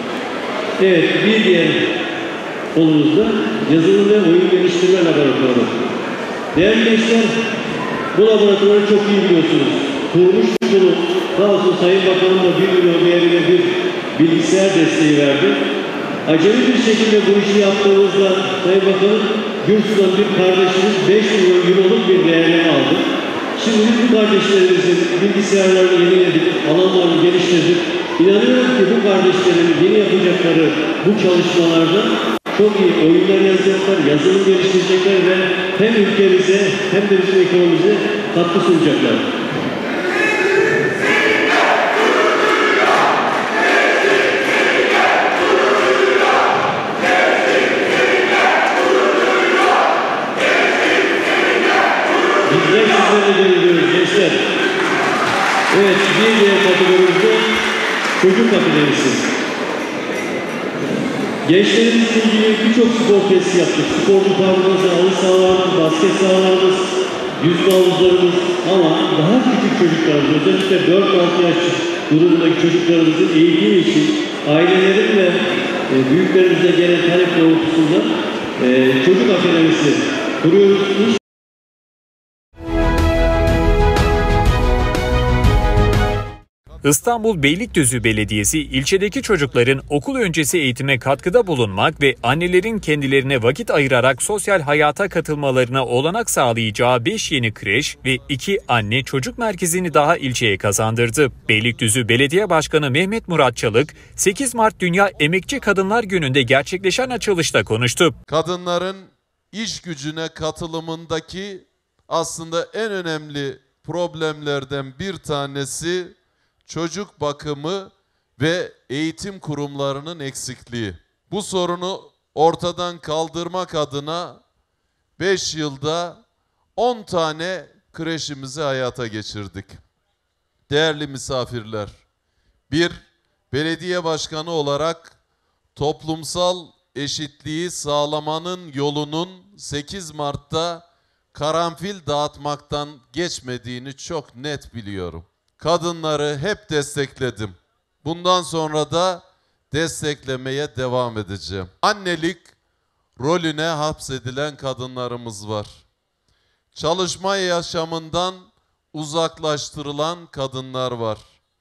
Evet, bir diğer konumuzda yazılım ve oyun geliştirme laboratuvarı. Değerli gençler, bu laboratuvarı çok iyi biliyorsunuz. Kurmuş bunu, sağ olsun Sayın Bakanım da bir milyon değerine bir bilgisayar desteği verdi. Acemi bir şekilde bu işi yaptığımızda Sayın Bakanım, Gürsü'den bir kardeşimiz beş milyon euroluk bir değerleme aldı. Şimdi biz bu kardeşlerimizin bilgisayarlarını yeniledik, alanlarını geliştirdik. İnanıyorum ki bu kardeşlerin yeni yapacakları bu çalışmalarda çok iyi oyunlar yazacaklar, yazılım geliştirecekler ve hem ülkemize hem de bizim ekonomimize katkı sunacaklar. Bizler sizlerle görüyoruz gençler. Evet, bir diğer kategorimizde çocuk akademisi. Gençlerimizle ilgili birçok spor tesisi yaptık. Sporcu parkımızda halı sahalarımız, basket sahalarımız, yüz havuzlarımız ama daha küçük çocuklarımız, özellikle dört altı yaş grubundaki çocuklarımızın eğitimi için ailelerin ve e, büyüklerimize gelen talep doğrultusunda e, çocuk akademisi kuruyoruz. İstanbul Beylikdüzü Belediyesi ilçedeki çocukların okul öncesi eğitime katkıda bulunmak ve annelerin kendilerine vakit ayırarak sosyal hayata katılmalarına olanak sağlayacağı beş yeni kreş ve iki anne çocuk merkezini daha ilçeye kazandırdı. Beylikdüzü Belediye Başkanı Mehmet Murat Çalık, sekiz Mart Dünya Emekçi Kadınlar Günü'nde gerçekleşen açılışta konuştu. Kadınların iş gücüne katılımındaki aslında en önemli problemlerden bir tanesi çocuk bakımı ve eğitim kurumlarının eksikliği. Bu sorunu ortadan kaldırmak adına beş yılda on tane kreşimizi hayata geçirdik. Değerli misafirler, bir belediye başkanı olarak toplumsal eşitliği sağlamanın yolunun sekiz Mart'ta karanfil dağıtmaktan geçmediğini çok net biliyorum. Kadınları hep destekledim. Bundan sonra da desteklemeye devam edeceğim. Annelik rolüne hapsedilen kadınlarımız var. Çalışma yaşamından uzaklaştırılan kadınlar var.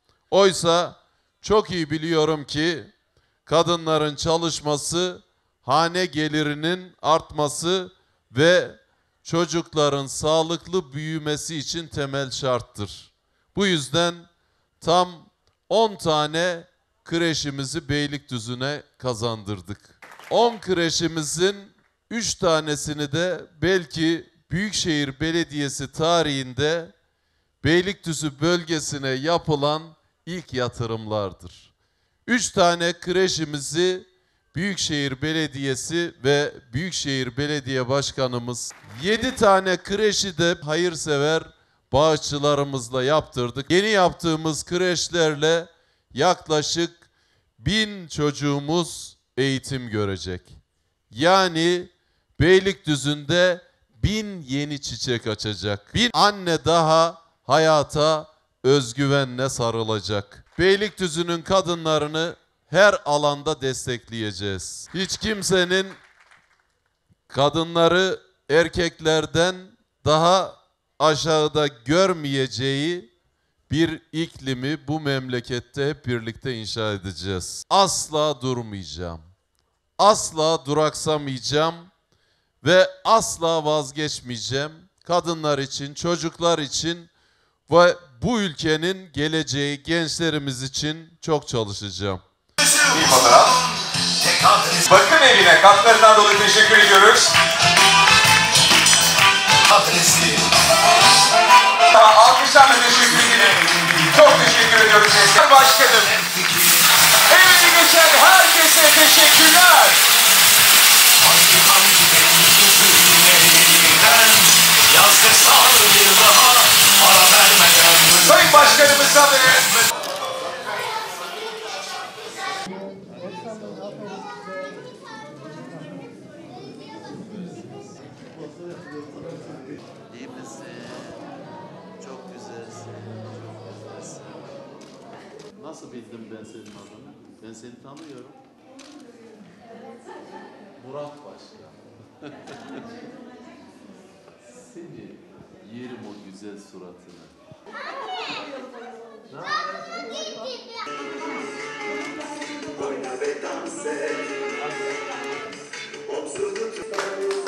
Oysa çok iyi biliyorum ki kadınların çalışması, hane gelirinin artması ve çocukların sağlıklı büyümesi için temel şarttır. Bu yüzden tam on tane kreşimizi Beylikdüzü'ne kazandırdık. on kreşimizin üç tanesini de belki Büyükşehir Belediyesi tarihinde Beylikdüzü bölgesine yapılan ilk yatırımlardır. üç tane kreşimizi Büyükşehir Belediyesi ve Büyükşehir Belediye Başkanımız, yedi tane kreşi de hayırsever bağışçılarımızla yaptırdık. Yeni yaptığımız kreşlerle yaklaşık bin çocuğumuz eğitim görecek. Yani Beylikdüzü'nde bin yeni çiçek açacak. Bin anne daha hayata özgüvenle sarılacak. Beylikdüzü'nün kadınlarını her alanda destekleyeceğiz. Hiç kimsenin kadınları erkeklerden daha aşağıda görmeyeceği bir iklimi bu memlekette hep birlikte inşa edeceğiz. Asla durmayacağım. Asla duraksamayacağım ve asla vazgeçmeyeceğim. Kadınlar için, çocuklar için ve bu ülkenin geleceği gençlerimiz için çok çalışacağım. Bir fotoğraf. Bakım evine katkılarından dolayı teşekkür ediyoruz. Adresi. Alkışlarla teşekkür ederim. Çok teşekkür ediyoruz. Başkanım. Emeği geçen herkese teşekkürler. Sayın Başkanımıza ve İyi misin? Çok güzelsin. Çok güzelsin. Nasıl bildim ben senin adını? Ben seni tanıyorum. Murat Başkan. Seni yerim o güzel suratını. Oyna ve dans et. Omzunu tutarız.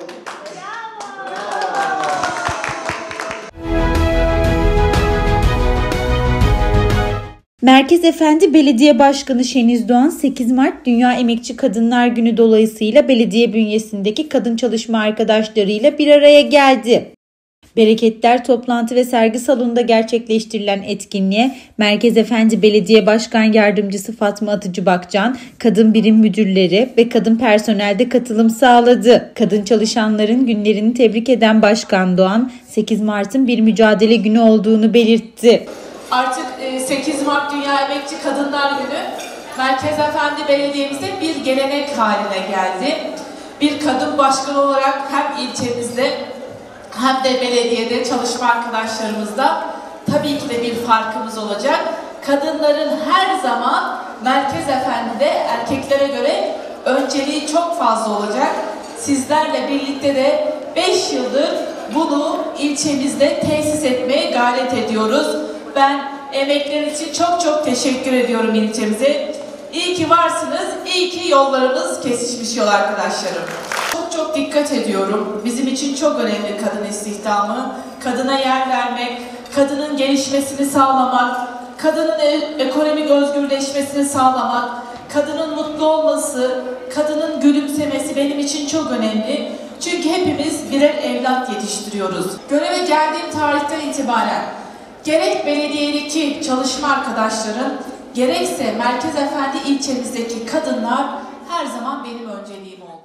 Merkez Efendi Belediye Başkanı Şeniz Doğan sekiz Mart Dünya Emekçi Kadınlar Günü dolayısıyla belediye bünyesindeki kadın çalışma arkadaşlarıyla bir araya geldi. Bereketler toplantı ve sergi salonunda gerçekleştirilen etkinliğe Merkez Efendi Belediye Başkan Yardımcısı Fatma Atıcı Bakcan, kadın birim müdürleri ve kadın personelde katılım sağladı. Kadın çalışanların günlerini tebrik eden Başkan Doğan, sekiz Mart'ın bir mücadele günü olduğunu belirtti. Artık sekiz Mart Dünya Emekçi Kadınlar Günü Merkez Efendi Belediye'mizde bir gelenek haline geldi. Bir kadın başkan olarak hem ilçemizde hem de belediyede çalışma arkadaşlarımızda tabii ki de bir farkımız olacak. Kadınların her zaman Merkez Efendi'de erkeklere göre önceliği çok fazla olacak. Sizlerle birlikte de beş yıldır bunu ilçemizde tesis etmeye gayret ediyoruz. Ben emekler için çok çok teşekkür ediyorum ilçemize. İyi ki varsınız, iyi ki yollarımız kesişmiş yol arkadaşlarım. Çok çok dikkat ediyorum. Bizim için çok önemli kadın istihdamı. Kadına yer vermek, kadının gelişmesini sağlamak, kadının ekonomik özgürleşmesini sağlamak, kadının mutlu olması, kadının gülümsemesi benim için çok önemli. Çünkü hepimiz birer evlat yetiştiriyoruz. Göreve geldiğim tarihten itibaren gerek belediyedeki çalışma arkadaşlarım, gerekse Merkez Efendi ilçemizdeki kadınlar her zaman benim önceliğim oldu.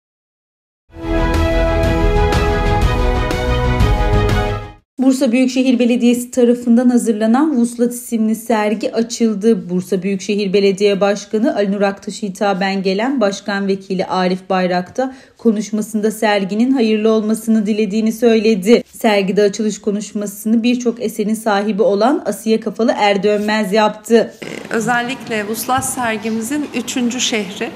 Bursa Büyükşehir Belediyesi tarafından hazırlanan Vuslat isimli sergi açıldı. Bursa Büyükşehir Belediye Başkanı Ali Nur Aktaş'a hitaben gelen Başkan Vekili Arif Bayrak da konuşmasında serginin hayırlı olmasını dilediğini söyledi. Sergide açılış konuşmasını birçok eserin sahibi olan Asiye Kafalı Erdönmez yaptı. Özellikle Vuslat sergimizin üçüncü şehri.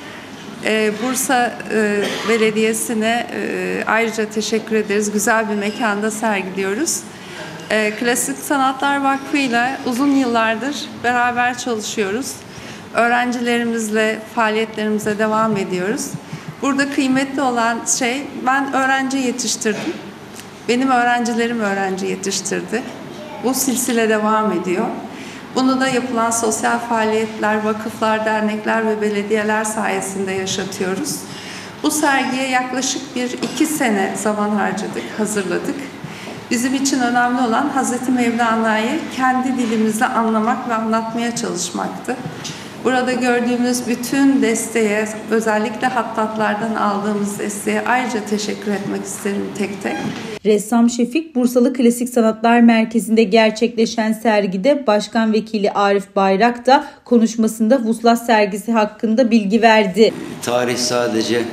Ee, Bursa e, Belediyesi'ne e, ayrıca teşekkür ederiz. Güzel bir mekanda sergiliyoruz. E, Klasik Sanatlar Vakfı ile uzun yıllardır beraber çalışıyoruz. Öğrencilerimizle faaliyetlerimize devam ediyoruz. Burada kıymetli olan şey, ben öğrenci yetiştirdim. Benim öğrencilerim öğrenci yetiştirdi. Bu silsile devam ediyor. Bunu da yapılan sosyal faaliyetler, vakıflar, dernekler ve belediyeler sayesinde yaşatıyoruz. Bu sergiye yaklaşık bir iki sene zaman harcadık, hazırladık. Bizim için önemli olan Hazreti Mevlana'yı kendi dilimizle anlamak ve anlatmaya çalışmaktı. Burada gördüğümüz bütün desteğe, özellikle hattatlardan aldığımız desteğe ayrıca teşekkür etmek isterim tek tek. Ressam Şefik, Bursalı Klasik Sanatlar Merkezi'nde gerçekleşen sergide Başkan Vekili Arif Bayrak da konuşmasında Vuslat sergisi hakkında bilgi verdi. Tarih sadece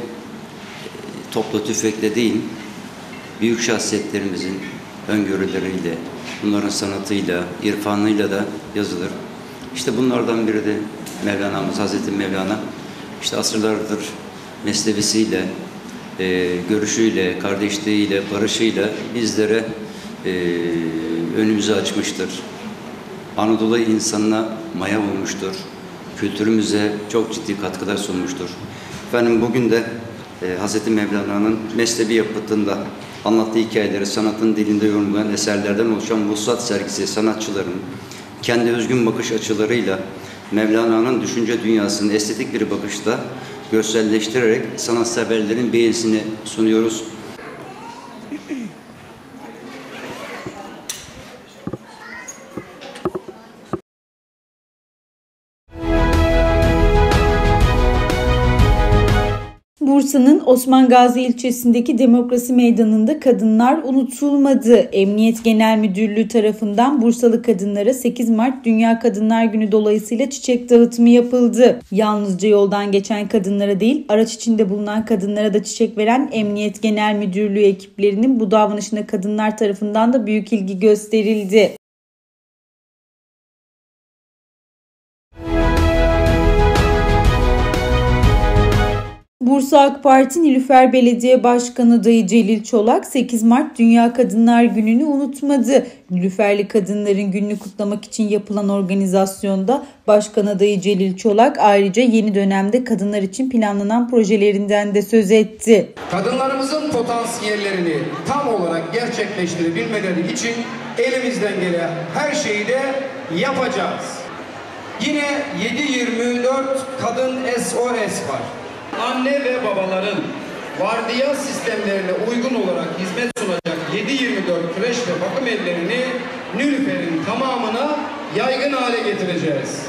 topla tüfekle değil, büyük şahsiyetlerimizin öngörüleriyle, bunların sanatıyla, irfanıyla da yazılır. İşte bunlardan biri de Mevlana'mız, Hazreti Mevlana. İşte asırlardır meslevisiyle, e, görüşüyle, kardeşliğiyle, barışıyla bizlere e, önümüzü açmıştır. Anadolu insanına maya olmuştur. Kültürümüze çok ciddi katkılar sunmuştur. Efendim bugün de e, Hazreti Mevlana'nın mesnevi yapıtında anlattığı hikayeleri sanatın dilinde yorumlayan eserlerden oluşan Vuslat sergisi sanatçıların kendi özgün bakış açılarıyla Mevlana'nın düşünce dünyasını estetik bir bakışta görselleştirerek sanatseverlerin beğenisini sunuyoruz. Bursa'nın Osman Gazi ilçesindeki Demokrasi Meydanı'nda kadınlar unutulmadı. Emniyet Genel Müdürlüğü tarafından Bursalı kadınlara sekiz Mart Dünya Kadınlar Günü dolayısıyla çiçek dağıtımı yapıldı. Yalnızca yoldan geçen kadınlara değil, araç içinde bulunan kadınlara da çiçek veren Emniyet Genel Müdürlüğü ekiplerinin bu davranışına kadınlar tarafından da büyük ilgi gösterildi. Bursa AK Parti Nilüfer Belediye Başkanı adayı Celil Çolak sekiz Mart Dünya Kadınlar Günü'nü unutmadı. Nilüferli kadınların gününü kutlamak için yapılan organizasyonda Başkan adayı Celil Çolak ayrıca yeni dönemde kadınlar için planlanan projelerinden de söz etti. Kadınlarımızın potansiyellerini tam olarak gerçekleştirebilmeleri için elimizden gelen her şeyi de yapacağız. Yine yedi yirmi dört kadın S O S var. Anne ve babaların vardiya sistemlerine uygun olarak hizmet sunacak yedi yirmi dört kreş ve bakım evlerini Nilüfer'in tamamına yaygın hale getireceğiz.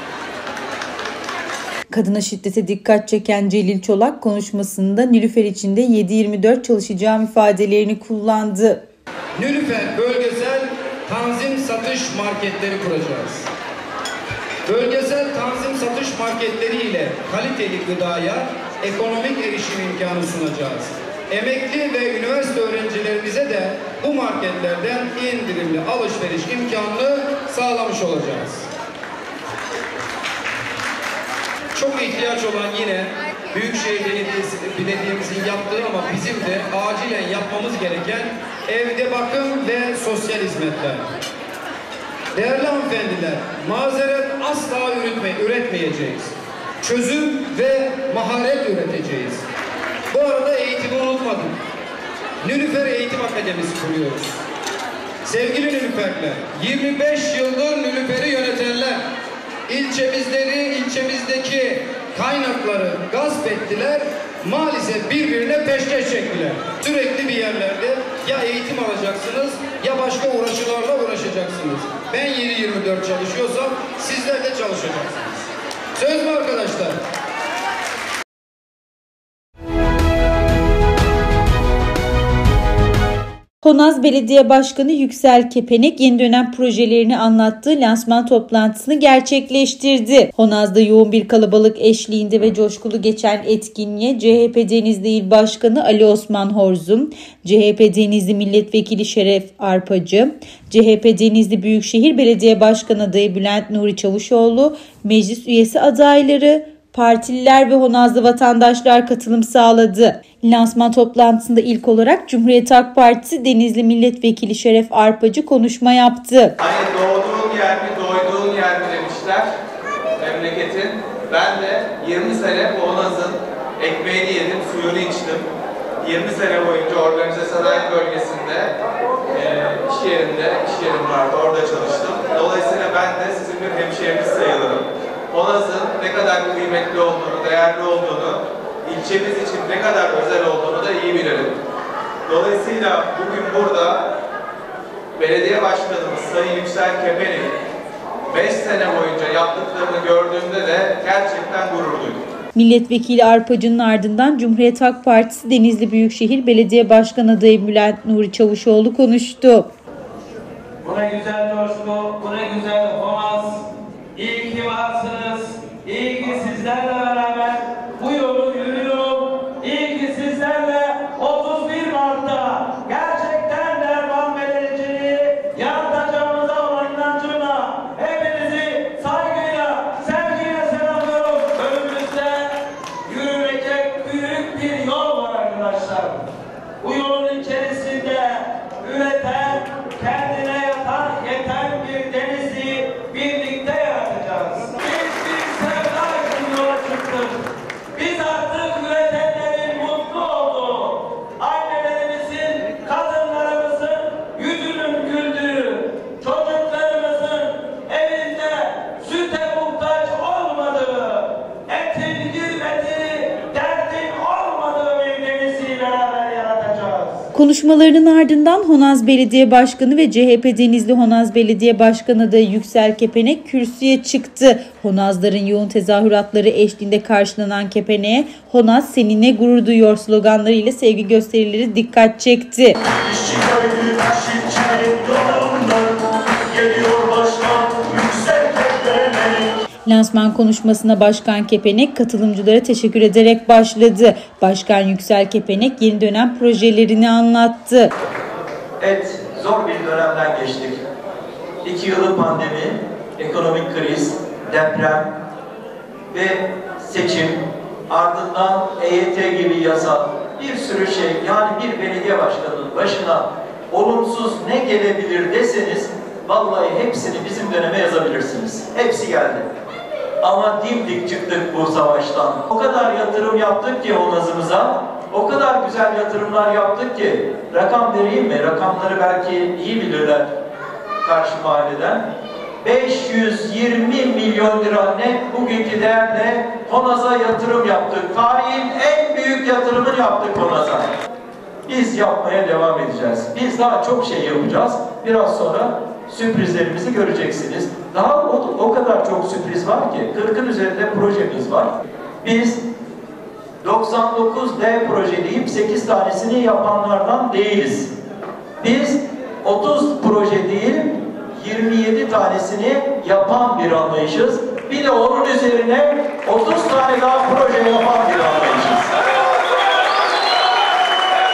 Kadına şiddete dikkat çeken Celil Çolak konuşmasında Nilüfer içinde yedi yirmi dört çalışacağım ifadelerini kullandı. Nilüfer bölgesel tanzim satış marketleri kuracağız. Bölgesel tanzim satış marketleri ile kaliteli gıdaya ekonomik erişim imkanı sunacağız. emekli ve üniversite öğrencilerimize de bu marketlerden indirimli alışveriş imkanını sağlamış olacağız. Çok ihtiyaç olan yine Büyükşehir Belediyesi, Belediye'mizin yaptığı ama bizim de acilen yapmamız gereken evde bakım ve sosyal hizmetler. Değerli hanımefendiler, mazeret asla üretme, üretmeyeceğiz. Çözüm ve maharet üreteceğiz. Bu arada eğitimi unutmadım. Nilüfer Eğitim Akademisi kuruyoruz. Sevgili Nilüferler, yirmi beş yıldır Nilüfer'i yönetenler, ilçemizleri, ilçemizdeki kaynakları gasp ettiler, maalesef birbirine peşkeş çektiler. Sürekli bir yerlerde ya eğitim alacaksınız ya başka uğraşılarla uğraşacaksınız. Ben yedi yirmi dört çalışıyorsam sizler de çalışacaksınız. Söz mü arkadaşlar? Honaz Belediye Başkanı Yüksel Kepenek yeni dönem projelerini anlattığı lansman toplantısını gerçekleştirdi. Honaz'da yoğun bir kalabalık eşliğinde ve coşkulu geçen etkinliğe C H P Denizli İl Başkanı Ali Osman Horzum, C H P Denizli Milletvekili Şeref Arpacı, C H P Denizli Büyükşehir Belediye Başkanı adayı Bülent Nuri Çavuşoğlu, meclis üyesi adayları, partililer ve Honazlı vatandaşlar katılım sağladı. Lansman toplantısında ilk olarak Cumhuriyet Halk Partisi Denizli Milletvekili Şeref Arpacı konuşma yaptı. Hani doğduğun yer mi, doyduğun yer mi demişler memleketin. Ben de yirmi sene bu Honaz'ın ekmeğini yedim, suyunu içtim. yirmi sene boyunca Organize Sanayi Bölgesi'nde e, iş yerinde, iş yerim vardı, orada çalıştım. Dolayısıyla ben de sizin bir hemşehriniz sayılırım. Honaz'ın ne kadar kıymetli olduğunu, değerli olduğunu, ilçemiz için ne kadar özel olduğunu da iyi bilirim. Dolayısıyla bugün burada belediye başkanımız Sayın Yüksel Kepenek beş sene boyunca yaptıklarını gördüğümde de gerçekten gurur duydum. Milletvekili Arpacı'nın ardından Cumhuriyet Halk Partisi Denizli Büyükşehir Belediye Başkanı adayı Bülent Nuri Çavuşoğlu konuştu. Bu ne güzel coşku, bu ne güzel Honaz. İyi ki varsınız, iyi ki sizlerle beraber bu yolu yürüyorum. İyi ki sizlerle otuz bir Mart'ta gerçekten derman belediyeciliği yaratacağımıza olan inancımla hepinizi saygıyla, sevgiyle selamlıyorum. Önümüzde yürünecek büyük bir yol var arkadaşlar. Bu yolun içerisinde üreten, kendine yatan, yeten bir Denizli birlikte yaratacağız. Biz bir sevda için yola çıktık. Biz artık üretenlerin mutlu olduğu, annelerimizin, kadınlarımızın yüzünün güldüğü, çocuklarımızın evinde süte muhtaç olmadığı, etin girmediği, derdin olmadığı bir Denizli'yi beraber yaratacağız. Konuşmalarının ardından Honaz Belediye Başkanı ve C H P Denizli Honaz Belediye Başkanı adayı Yüksel Kepenek kürsüye çıktı. Honazların yoğun tezahüratları eşliğinde karşılanan Kepenek'e "Honaz seninle gurur duyuyor" sloganlarıyla sevgi gösterileri dikkat çekti. Lansman konuşmasına Başkan Kepenek katılımcılara teşekkür ederek başladı. Başkan Yüksel Kepenek yeni dönem projelerini anlattı. Evet, zor bir dönemden geçtik. İki yılı pandemi, ekonomik kriz, deprem ve seçim, ardından E Y T gibi yasa, bir sürü şey, yani bir belediye başkanının başına olumsuz ne gelebilir deseniz, vallahi hepsini bizim döneme yazabilirsiniz. Hepsi geldi. Ama dimdik çıktık bu savaştan. O kadar yatırım yaptık ki Honaz'ımıza, o kadar güzel yatırımlar yaptık ki, rakam vereyim mi? Rakamları belki iyi bilirler karşı mahalleden. beş yüz yirmi milyon lira net bugünkü değerle Honaz'a yatırım yaptık. Tarihin en büyük yatırımını yaptık Honaz'a. Biz yapmaya devam edeceğiz. Biz daha çok şey yapacağız. Biraz sonra sürprizlerimizi göreceksiniz. Daha o, o kadar çok sürpriz var ki, kırkın üzerinde projemiz var. Biz doksan dokuz D proje deyip sekiz tanesini yapanlardan değiliz. Biz otuz proje değil, yirmi yedi tanesini yapan bir anlayışız. Bir de onun üzerine otuz tane daha proje yapan bir anlayışız.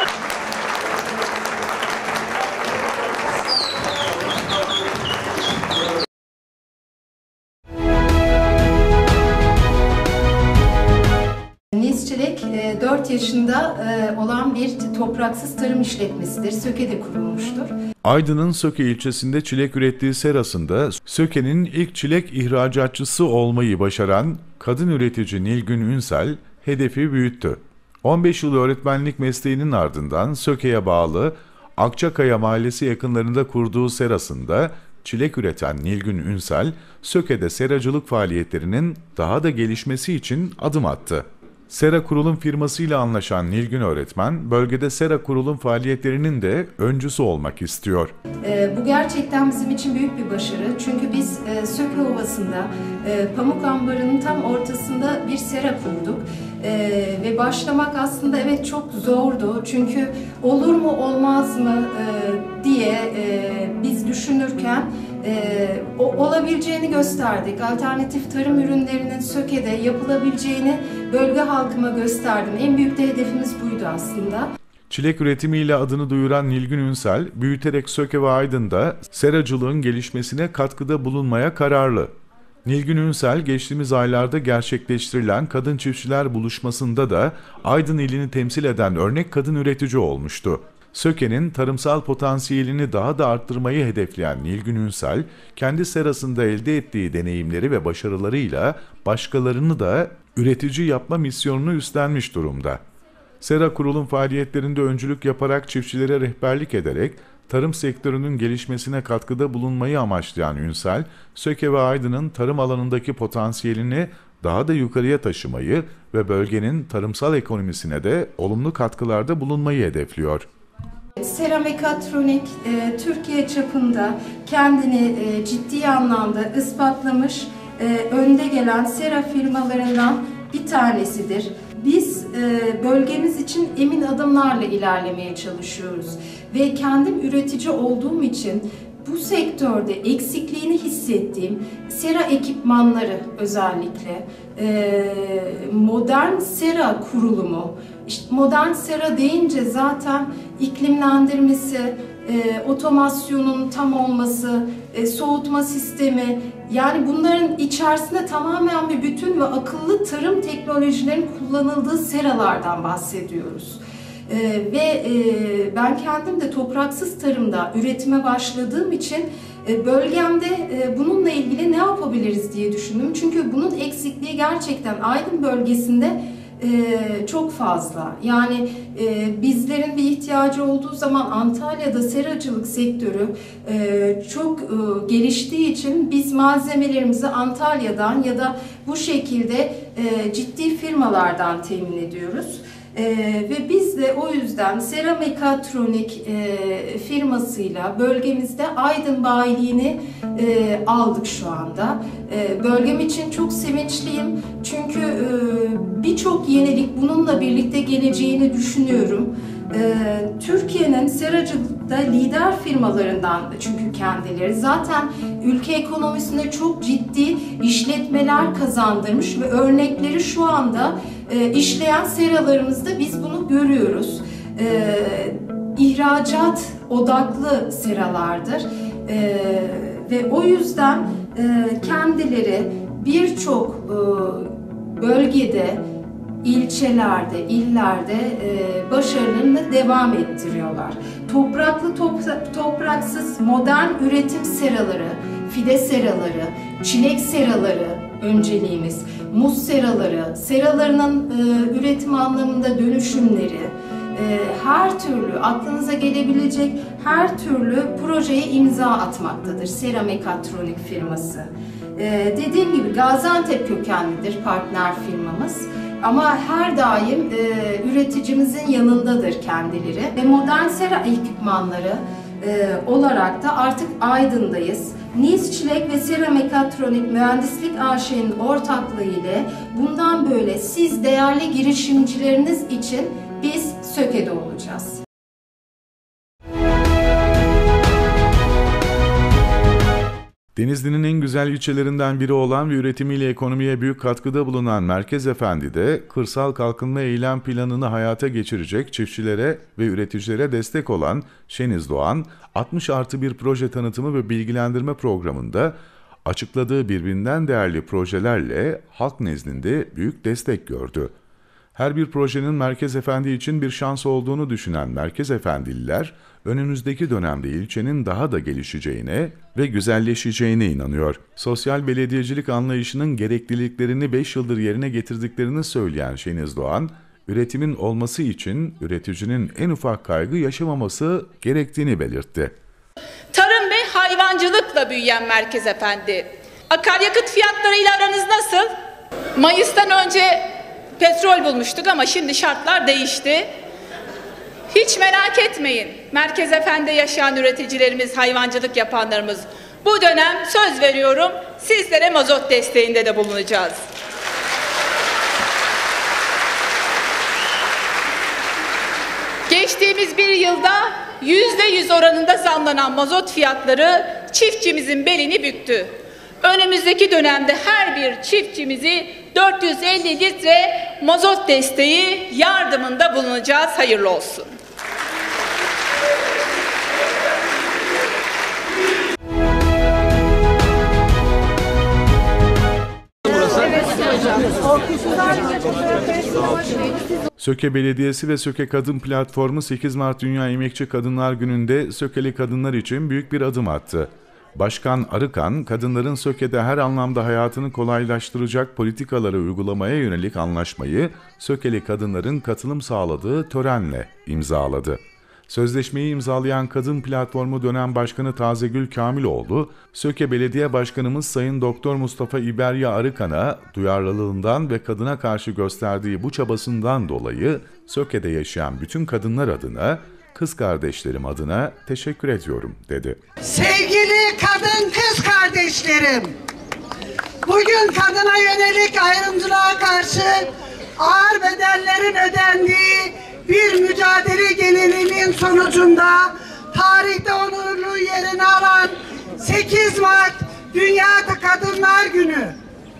Niz Çilek dört yaşında olan bir topraksız tarım işletmesidir. Söke'de kurulmuştur. Aydın'ın Söke ilçesinde çilek ürettiği serasında Söke'nin ilk çilek ihracatçısı olmayı başaran kadın üretici Nilgün Ünsal hedefi büyüttü. on beş yıl öğretmenlik mesleğinin ardından Söke'ye bağlı Akçakaya Mahallesi yakınlarında kurduğu serasında çilek üreten Nilgün Ünsal, Söke'de seracılık faaliyetlerinin daha da gelişmesi için adım attı. Sera Kurulum firmasıyla anlaşan Nilgün öğretmen, bölgede Sera Kurulum faaliyetlerinin de öncüsü olmak istiyor. E, bu gerçekten bizim için büyük bir başarı. Çünkü biz e, Söke Ovası'nda, e, Pamuk Ambarı'nın tam ortasında bir sera kurduk. E, ve başlamak aslında evet çok zordu. Çünkü olur mu olmaz mı e, diye e, biz düşünürken e, o, olabileceğini gösterdik. Alternatif tarım ürünlerinin Söke'de yapılabileceğini bölge halkıma gösterdim. En büyük de hedefimiz buydu aslında. Çilek üretimiyle adını duyuran Nilgün Ünsal, büyüterek Söke ve Aydın'da seracılığın gelişmesine katkıda bulunmaya kararlı. Nilgün Ünsal, geçtiğimiz aylarda gerçekleştirilen kadın çiftçiler buluşmasında da Aydın ilini temsil eden örnek kadın üretici olmuştu. Söke'nin tarımsal potansiyelini daha da arttırmayı hedefleyen Nilgün Ünsal, kendi serasında elde ettiği deneyimleri ve başarılarıyla başkalarını da üretici yapma misyonunu üstlenmiş durumda. Sera Kurulum faaliyetlerinde öncülük yaparak çiftçilere rehberlik ederek tarım sektörünün gelişmesine katkıda bulunmayı amaçlayan Ünsal, Söke ve Aydın'ın tarım alanındaki potansiyelini daha da yukarıya taşımayı ve bölgenin tarımsal ekonomisine de olumlu katkılarda bulunmayı hedefliyor. Sera Mekatronik e, Türkiye çapında kendini e, ciddi anlamda ispatlamış, e, önde gelen sera firmalarından bir tanesidir. Biz e, bölgemiz için emin adımlarla ilerlemeye çalışıyoruz ve kendim üretici olduğum için bu sektörde eksikliğini hissettiğim sera ekipmanları özellikle e, modern sera kurulumu, işte modern sera deyince zaten iklimlendirmesi, e, otomasyonun tam olması, e, soğutma sistemi, yani bunların içerisinde tamamen bir bütün ve akıllı tarım teknolojilerinin kullanıldığı seralardan bahsediyoruz. Ee, ve e, ben kendim de topraksız tarımda üretime başladığım için e, bölgemde e, bununla ilgili ne yapabiliriz diye düşündüm. Çünkü bunun eksikliği gerçekten Aydın bölgesinde e, çok fazla. Yani e, bizlerin bir ihtiyacı olduğu zaman Antalya'da seracılık sektörü e, çok e, geliştiği için biz malzemelerimizi Antalya'dan ya da bu şekilde e, ciddi firmalardan temin ediyoruz. Ee, ve biz de o yüzden Sera Mekatronik e, firmasıyla bölgemizde Aydın bayiliğini e, aldık şu anda. E, bölgem için çok sevinçliyim çünkü e, birçok yenilik bununla birlikte geleceğini düşünüyorum. E, Türkiye'nin seracılıkta lider firmalarından çünkü kendileri zaten ülke ekonomisine çok ciddi işletmeler kazandırmış ve örnekleri şu anda e, işleyen seralarımızda biz bunu görüyoruz. E, ihracat odaklı seralardır e, ve o yüzden e, kendileri birçok e, bölgede, ilçelerde, illerde e, başarılarını devam ettiriyorlar. Topraklı, topra topraksız modern üretim seraları, fide seraları, çilek seraları önceliğimiz, muz seraları, seralarının e, üretim anlamında dönüşümleri, e, her türlü aklınıza gelebilecek her türlü projeye imza atmaktadır Sera Mekatronik firması. E, dediğim gibi Gaziantep kökenlidir partner firmamız. Ama her daim e, üreticimizin yanındadır kendileri ve modern sera ekipmanları e, olarak da artık Aydın'dayız. Niz Çilek ve Sera Mekatronik Mühendislik A Ş'nin ortaklığı ile bundan böyle siz değerli girişimcileriniz için biz Söke'de olacağız. Denizli'nin en güzel ilçelerinden biri olan ve üretimiyle ekonomiye büyük katkıda bulunan Merkez Efendi'de kırsal kalkınma eylem planını hayata geçirecek çiftçilere ve üreticilere destek olan Şeniz Doğan, altmış artı bir proje tanıtımı ve bilgilendirme programında açıkladığı birbirinden değerli projelerle halk nezdinde büyük destek gördü. Her bir projenin Merkez Efendi için bir şans olduğunu düşünen Merkez Efendililer, önümüzdeki dönemde ilçenin daha da gelişeceğine ve güzelleşeceğine inanıyor. Sosyal belediyecilik anlayışının gerekliliklerini beş yıldır yerine getirdiklerini söyleyen Şeniz Doğan, üretimin olması için üreticinin en ufak kaygı yaşamaması gerektiğini belirtti. Tarım ve hayvancılıkla büyüyen Merkez Efendi. Akaryakıt fiyatlarıyla aranız nasıl? Mayıs'tan önce petrol bulmuştuk ama şimdi şartlar değişti. Hiç merak etmeyin. Merkez Efendi yaşayan üreticilerimiz, hayvancılık yapanlarımız. Bu dönem söz veriyorum sizlere mazot desteğinde de bulunacağız. Geçtiğimiz bir yılda yüzde yüz oranında zamlanan mazot fiyatları çiftçimizin belini büktü. Önümüzdeki dönemde her bir çiftçimizi dört yüz elli litre mazot desteği yardımında bulunacağız. Hayırlı olsun. Söke Belediyesi ve Söke Kadın Platformu sekiz Mart Dünya Emekçi Kadınlar Günü'nde Sökeli kadınlar için büyük bir adım attı. Başkan Arıkan, kadınların Söke'de her anlamda hayatını kolaylaştıracak politikaları uygulamaya yönelik anlaşmayı Sökeli kadınların katılım sağladığı törenle imzaladı. Sözleşmeyi imzalayan Kadın Platformu Dönem Başkanı Tazegül Kamiloğlu, Söke Belediye Başkanımız Sayın Doktor Mustafa İberya Arıkan'a duyarlılığından ve kadına karşı gösterdiği bu çabasından dolayı Söke'de yaşayan bütün kadınlar adına, kız kardeşlerim adına teşekkür ediyorum dedi. Sevgili kadın kız kardeşlerim, bugün kadına yönelik ayrımcılığa karşı ağır bedellerin ödendiği bir mücadele genelinin sonucunda tarihte onurlu yerini alan sekiz Mart Dünya Kadınlar Günü.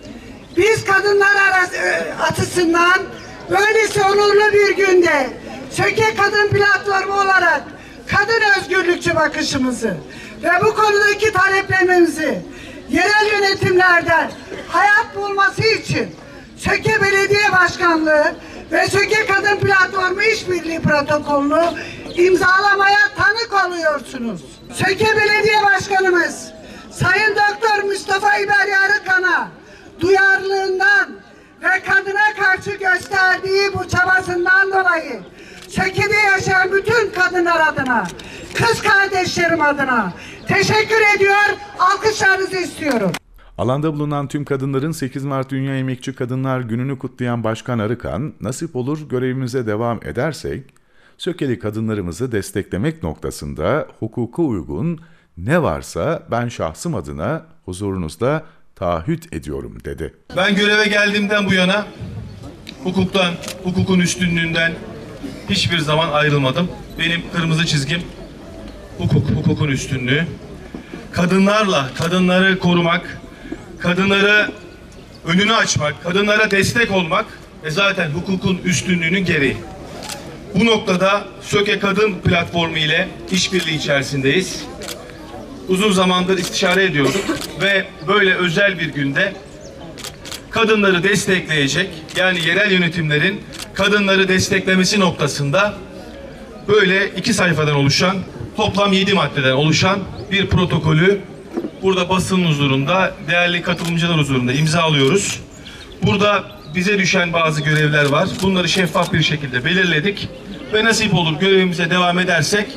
Biz kadınlar arası, açısından böylesi onurlu bir günde Söke Kadın Platformu olarak kadın özgürlükçü bakışımızı ve bu konudaki taleplerimizi yerel yönetimlerden hayat bulması için Söke Belediye Başkanlığı ve Söke Kadın Platformu İşbirliği Protokolünü imzalamaya tanık oluyorsunuz. Söke Belediye Başkanımız Sayın Doktor Mustafa İberya Arıkan'a duyarlılığından ve kadına karşı gösterdiği bu çabasından dolayı Söke'de yaşayan bütün kadınlar adına, kız kardeşlerim adına teşekkür ediyor, alkışlarınızı istiyorum. Alanda bulunan tüm kadınların sekiz Mart Dünya Emekçi Kadınlar Günü'nü kutlayan Başkan Arıkan, nasip olur görevimize devam edersek, Sökeli kadınlarımızı desteklemek noktasında hukuka uygun ne varsa ben şahsım adına huzurunuzda taahhüt ediyorum dedi. Ben göreve geldiğimden bu yana hukuktan, hukukun üstünlüğünden hiçbir zaman ayrılmadım. Benim kırmızı çizgim hukuk, hukukun üstünlüğü. Kadınlarla, kadınları korumak, kadınları önünü açmak, kadınlara destek olmak ve zaten hukukun üstünlüğünün gereği. Bu noktada Söke Kadın Platformu ile işbirliği içerisindeyiz. Uzun zamandır istişare ediyorduk ve böyle özel bir günde kadınları destekleyecek, yani yerel yönetimlerin kadınları desteklemesi noktasında böyle iki sayfadan oluşan, toplam yedi maddeden oluşan bir protokolü burada basının huzurunda, değerli katılımcılar huzurunda imzalıyoruz. Burada bize düşen bazı görevler var. Bunları şeffaf bir şekilde belirledik ve nasip olur görevimize devam edersek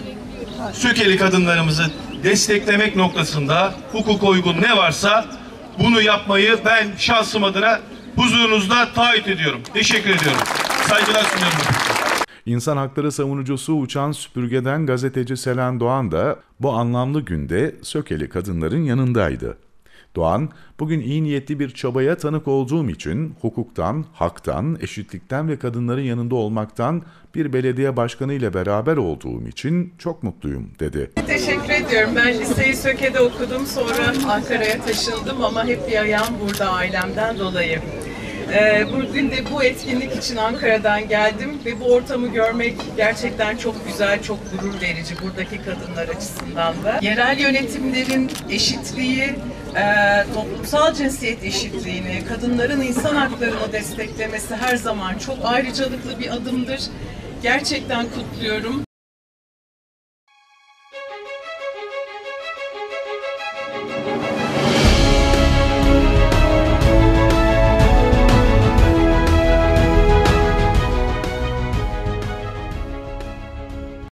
Sökeli kadınlarımızı desteklemek noktasında hukuka uygun ne varsa bunu yapmayı ben şahsım adına huzurunuzda taahhüt ediyorum. Teşekkür ediyorum. Saygılar sunuyorum. İnsan hakları savunucusu Uçan Süpürge'den gazeteci Selen Doğan da bu anlamlı günde Sökeli kadınların yanındaydı. Doğan, bugün iyi niyetli bir çabaya tanık olduğum için hukuktan, haktan, eşitlikten ve kadınların yanında olmaktan bir belediye başkanı ile beraber olduğum için çok mutluyum dedi. Teşekkür ediyorum. Ben liseyi Söke'de okudum, sonra Ankara'ya taşındım ama hep bir ayağım burada ailemden dolayı. Ee, bugün de bu etkinlik için Ankara'dan geldim ve bu ortamı görmek gerçekten çok güzel, çok gurur verici buradaki kadınlar açısından da. Yerel yönetimlerin eşitliği, e, toplumsal cinsiyet eşitliğini, kadınların insan haklarını desteklemesi her zaman çok ayrıcalıklı bir adımdır. Gerçekten kutluyorum.